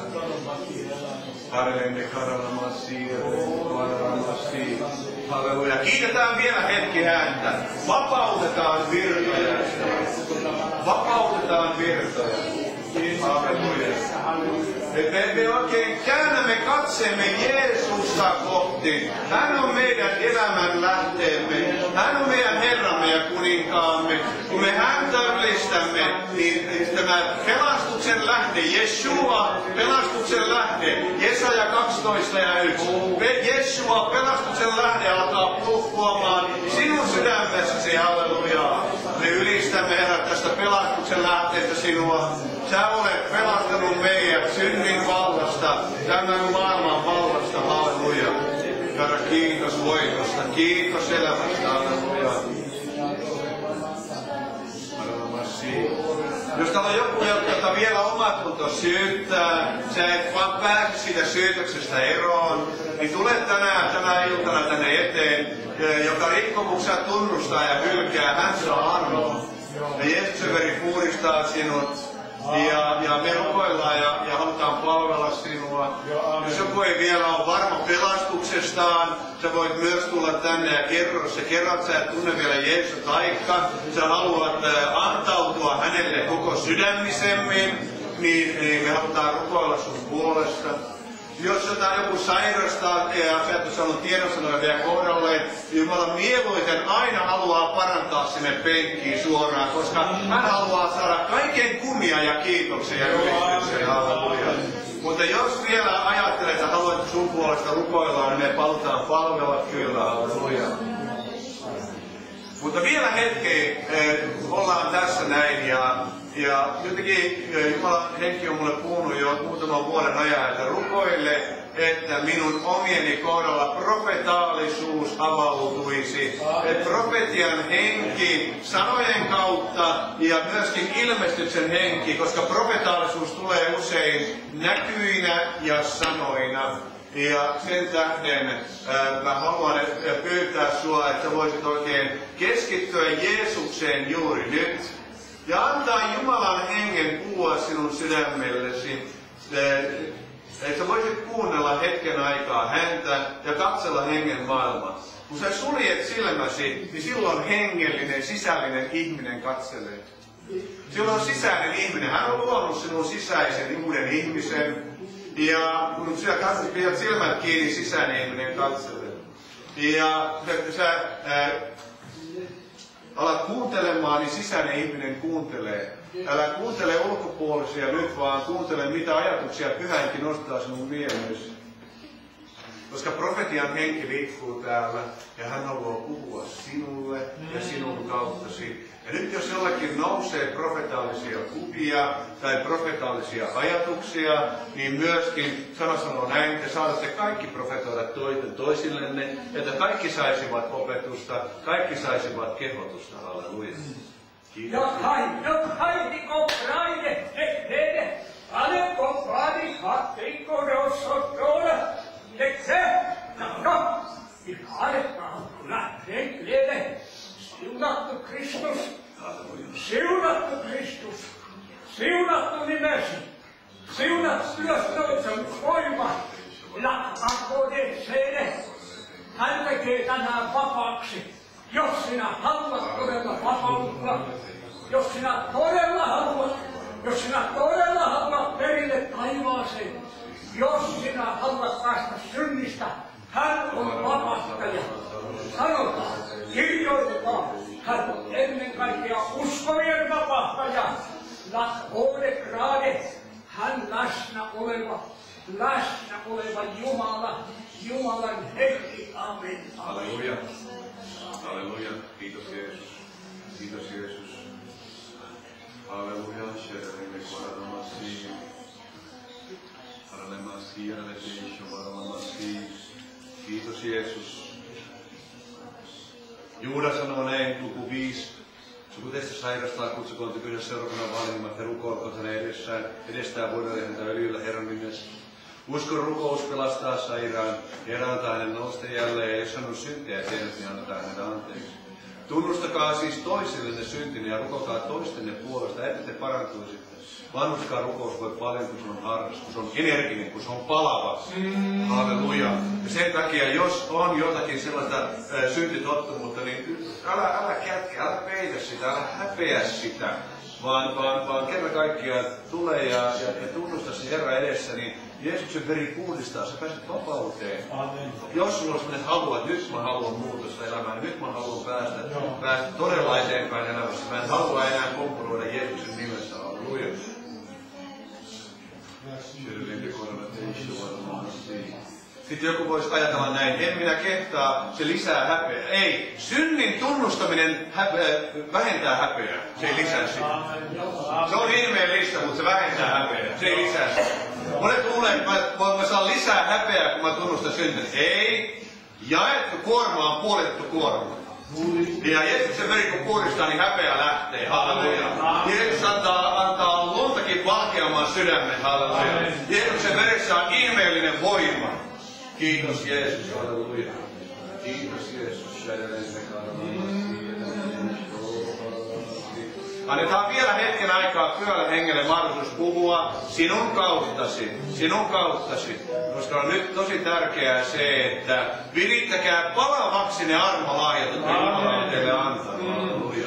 Halleluja. Kiitetään vielä hetki ääntä. Vapautetaan virtoja. Vapautetaan virtoja. Halleluja. Me oikein käännämme katseemme Jeesusta kohti. Hän on meidän elämän lähteemme. Hän on meidän Herramme ja kuninkaan. rukoilkaamme. Kun me häntä ylistämme, niin tämä pelastuksen lähde, Jeshua, pelastuksen lähde, Jesaja 12 ja 1. Jeshua, pelastuksen lähde alkaa puhkuamaan sinun sydämessäsi, halleluja. Me ylistämme, Herra, tästä pelastuksen lähteestä sinua. Sä olet pelastanut meidät synnin vallasta, tämän maailman vallasta, halleluja. Herra, kiitos voitosta, kiitos elämästä, halleluja. Jos täällä on joku, jota vielä omatunto syyttää, sä et vaan pääse siitä syytöksestä eroon, niin tule tänä iltana tänne eteen, joka rikkomuksia tunnustaa ja hylkää, hän saa armoa. Ja Jeesuksen veri puhdistaa sinut. Ja me rukoillaan ja halutaan palvella sinua. Jos joku ei vielä ole varma pelastuksestaan, sä voit myös tulla tänne ja kerrot, sä et tunne vielä Jeesusta, taikka sä haluat antautua hänelle koko sydämisemmin, niin me halutaan rukoilla sun puolesta. Jos joku sairastaa ja sä et ole saanut tiedonsanoja vielä kohdalleen, Jumala mieluiten aina haluaa parantaa sinne penkkiin suoraan, koska hän haluaa saada kaiken kunnia ja kiitoksen ja ylistyksen. Halleluja. Mutta jos vielä ajattelet, että haluat sun puolesta rukoillaan, niin me halutaan palvella kyllä. Halleluja. Mutta vielä hetki, ollaan tässä näin ja jotenkin Jumalan henki on mulle puhunut jo muutaman vuoden ajan, että rukoile, että minun omieni kohdalla profetaalisuus avautuisi. Että profetian henki sanojen kautta ja myöskin ilmestyksen henki, koska profetaalisuus tulee usein näkyinä ja sanoina. Ja sen tähden mä haluan pyytää sua, että voisit oikein keskittyä Jeesukseen juuri nyt. Ja antaa Jumalan hengen puhua sinun sydämellesi. Että voisit kuunnella hetken aikaa häntä ja katsella hengen maailmaa. Kun sä suljet silmäsi, niin silloin hengellinen, sisällinen ihminen katselee. Silloin on sisäinen ihminen. Hän on luonut sinun sisäisen uuden ihmisen. Ja kun sä pidät silmät kiinni, sisäinen ihminen katselee. Ja sä alat kuuntelemaan, niin sisäinen ihminen kuuntelee. Älä kuuntele ulkopuolisia nyt, vaan kuuntele mitä ajatuksia Pyhä Henki nostaa sinun mieleesi. Koska profetian henki liikkuu täällä ja hän haluaa puhua sinulle ja sinun kauttasi. Ja nyt jos jollakin nousee profetaalisia kuvia tai profetaalisia ajatuksia, niin myöskin sana sanoo näin, että saatatte kaikki profetoida toisillenne, että kaikki saisivat opetusta, kaikki saisivat kehotusta. Halleluja. Kiitos. Siunattu Kristus, siunattu Kristus, siunattu nimesi, siunattu ylösnousun voima, lakkakodesseine. Hän tekee tänään vapaaksi, jos sinä haluat todella vapautua, jos sinä todella haluat perille taivaaseen, jos sinä haluat päästä synnistä, hän on vapahtaja. Sanotaan, kirjoitetaan, hän on ennen kaikkea uskovien vapahtaja. Lakkodegrade, hän läsnä oleva Jumala, Jumalan henki, amen. Halleluja. Halleluja. Kiitos Jeesus. Kiitos Jeesus. Halleluja. Sherrime koradamasi. Paralemasi, aleteisho, paralemasi. Kiitos Jeesus. Juuda sanoo näin, luku 5. Joku teistä sairastaa, kutsukoon tykönsä seurakunnan vanhimmat ja rukoilkoon hänen edestään voidaan häntä öljyllä Herran nimessä. Uskon rukous pelastaa sairaan ja erääntä hänen nousta jälleen, ja jos hän on syntiä tehnyt, niin annetaan hänelle anteeksi. Tunnustakaa siis toisillenne syntinen ja rukokaa toistenne puolesta, että te parantuisitte. Vanhuskaan rukous voi paljon, kun se on harras, kun se on energinen, kun se on palava. Halleluja. Ja sen takia, jos on jotakin sellaista syntitottumuutta, niin älä kätke, älä peitä sitä, älä häpeä sitä. Vaan kerran kaikkiaan tule ja tunnusta se Herra edessä, niin Jeesuksen veri puhdistaa, sä pääset vapauteen. Amen. Jos sulla on sellainen halu, että nyt mä haluan muutosta elämään, nyt mä haluan päästä todella eteenpäin elämässä. Mä en halua enää kompuroida Jeesuksen nimessä. Halleluja. Sitten joku voisi ajatella näin, en minä kehtaa, se lisää häpeää. Ei, synnin tunnustaminen vähentää häpeää, se ei lisää sitä. Se on ihmeellistä, mutta se vähentää häpeää, se ei lisää sitä. Monet luulee, että mä saan lisää häpeää, kun mä tunnustan syntini. Ei, jaettu kuorma on puolitettu kuorma. Ja Jeesuksen veri kun puhdistaa, niin häpeä lähtee. Halleluja. Jeesus antaa luntakin valkeamman sydämen. Halleluja. Jeesuksen veressä on ihmeellinen voima. Kiitos Jeesus. Halleluja. Kiitos Jeesus. Annetaan vielä hetken aikaa Pyhälle Hengelle mahdollisuus puhua sinun kauttasi, koska on nyt tosi tärkeää se, että virittäkää palavaksi ne armolahjat, jotka Jumala on teille antanut. Halleluja.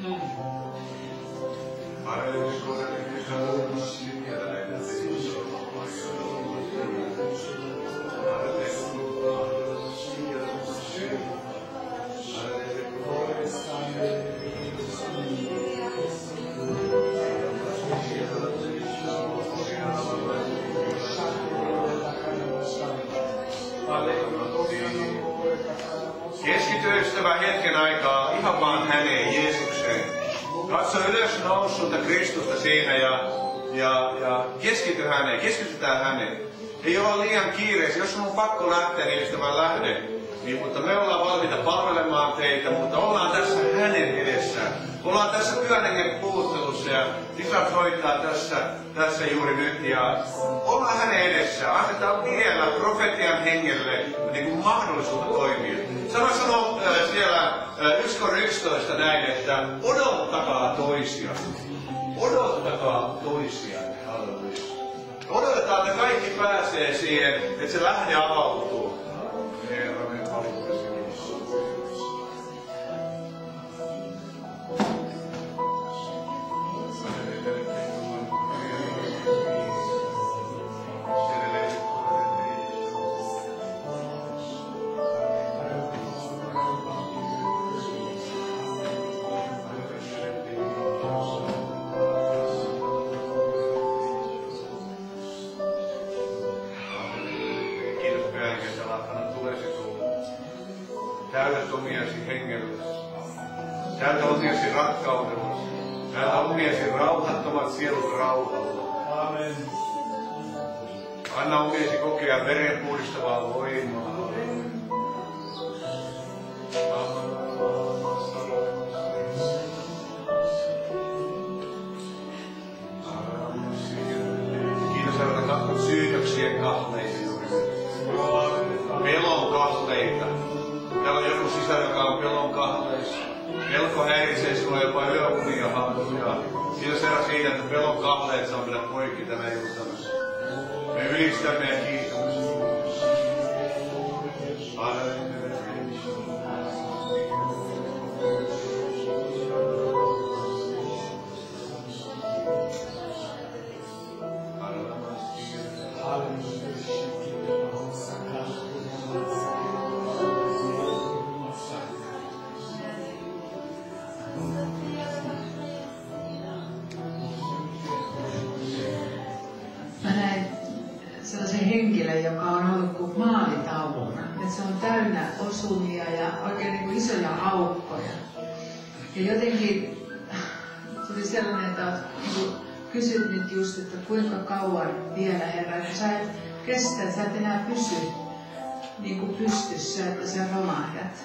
Keskity ystävä hetken aikaa ihan vaan häneen, Jeesukseen. Katso ylös noussulta Kristusta siinä ja keskity häneen, keskitytään häneen. Ei olla liian kiireisiä, jos on pakko lähteä, niin ystävän lähde. Niin, mutta me ollaan valmiita palvelemaan teitä, mutta ollaan tässä hänen edessään. Ollaan tässä Pyhän Hengen puhuttelussa ja Isä soittaa tässä juuri nyt ja ollaan hänen edessään. Annetaan vielä profetian hengelle niin kuin mahdollisuutta toimia. Sano siellä 1:11 näin, että odottakaa toisia. Odottakaa toisia. Halleluja. Odotetaan, että kaikki pääsee siihen, että se lähde avautuu. Herra, me haluamme sinussa. Täytä omiasi hengellä. Täytä omiasi rakkaudella. Täytä omiasi rauhattomat sielut rauhalla. Amen. Anna omiasi kokea veren puhdistavaa voimaa. Kiitos, Herra, katsot syytöksien kahleita juuri nyt. Pelon kahleita. Täällä on joku sisar, joka on pelon kahleissa. Pelko häiritsee sinua jopa yöunia. Halleluja. Kiitos Herra siitä, että pelon kahleet saa mennä poikki tänä iltana. Me ylistämme ja kiitämme sinua. Halleluja. Henkilö, joka on ollut kuin maalitauluna. Että se on täynnä osumia ja oikein niin kuin isoja aukkoja. Ja jotenkin tuli sellainen, että niin kysyt nyt just, että kuinka kauan vielä, Herra, että sä et kestä, että sä et enää pysy niin kuin pystyssä, että sä romahdat.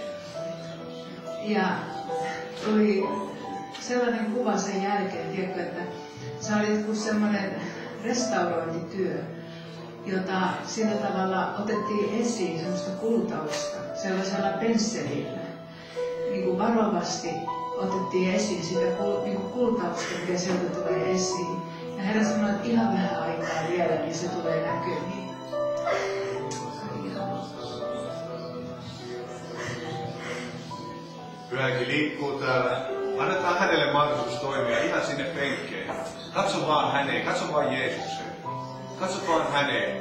Ja tuli sellainen kuva sen jälkeen, tiedätkö, että sä olit kuin semmoinen restaurointityö, jota sillä tavalla otettiin esiin semmoista kultausta, sellaisella pensselillä. Niin kuin varovasti otettiin esiin sitä niin kuin kultausta, mikä sieltä tulee esiin. Ja Herra sanoi, että ihan vähän aikaa vielä, niin se tulee näkymiin. Pyhäkin liikkuu täällä. Annetaan hänelle mahdollisuus toimia ihan sinne penkkeen. Katso vaan häneen, katso vaan Jeesukseen. Katso vaan häneen.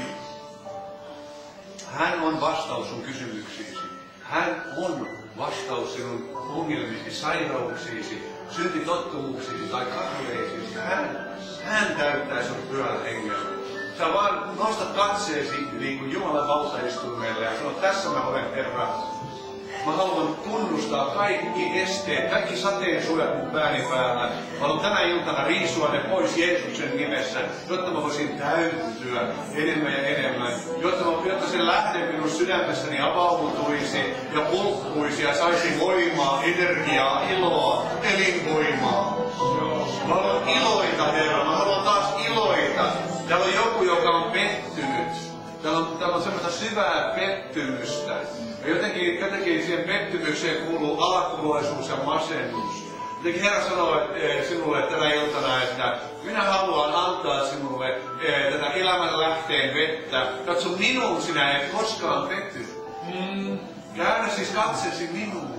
Hän on vastaus sun kysymyksiisi. Hän on vastaus sinun ongelmiisi, sairauksiisi, syntitottumuksiisi tai katveisiisi. Hän täyttää sun pyhällä hengellä. Sä vaan nostat katseesi niin kuin Jumalan valtaistuimelle ja sanot, tässä mä olen Herra. Mä haluan tunnustaa kaikki esteet, kaikki sateen suojat mun pääni päällä. Mä haluan tänä iltana riisua ne pois Jeesuksen nimessä, jotta mä voisin täyttyä enemmän ja enemmän. Jotta se lähde minun sydämessäni avautuisi ja pulkkuisi ja saisi voimaa, energiaa, iloa, elinvoimaa. Mä haluan iloita, Herra. Mä haluan taas iloita. Täällä on joku, joka on pettynyt. Täällä on semmoista syvää pettymystä. Ja jotenkin siihen pettymykseen kuuluu alakuloisuus ja masennus. Jotenkin Herra sanoo sinulle tänä iltana, että minä haluan antaa sinulle tätä elämän lähteen vettä. Katso minuun, sinä et koskaan petty. Käännä siis katsesi minuun.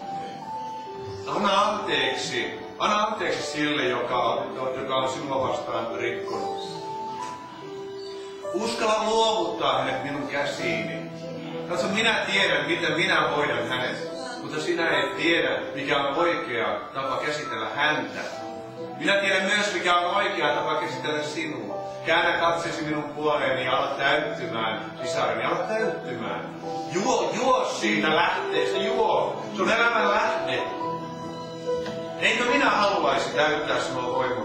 Anna anteeksi sille, joka on sinua vastaan rikkonut. Uskalla luovuttaa hänet minun käsiini. Katso, minä tiedän, miten minä hoidan hänet, mutta sinä et tiedä, mikä on oikea tapa käsitellä häntä. Minä tiedän myös, mikä on oikea tapa käsitellä sinua. Käännä katseesi minun puoleeni ja ala täyttymään, sisareni, ala täyttymään. Juo siitä lähteestä, juo. Sun elämän lähde. Eikö minä haluaisi täyttää sinua voimaa?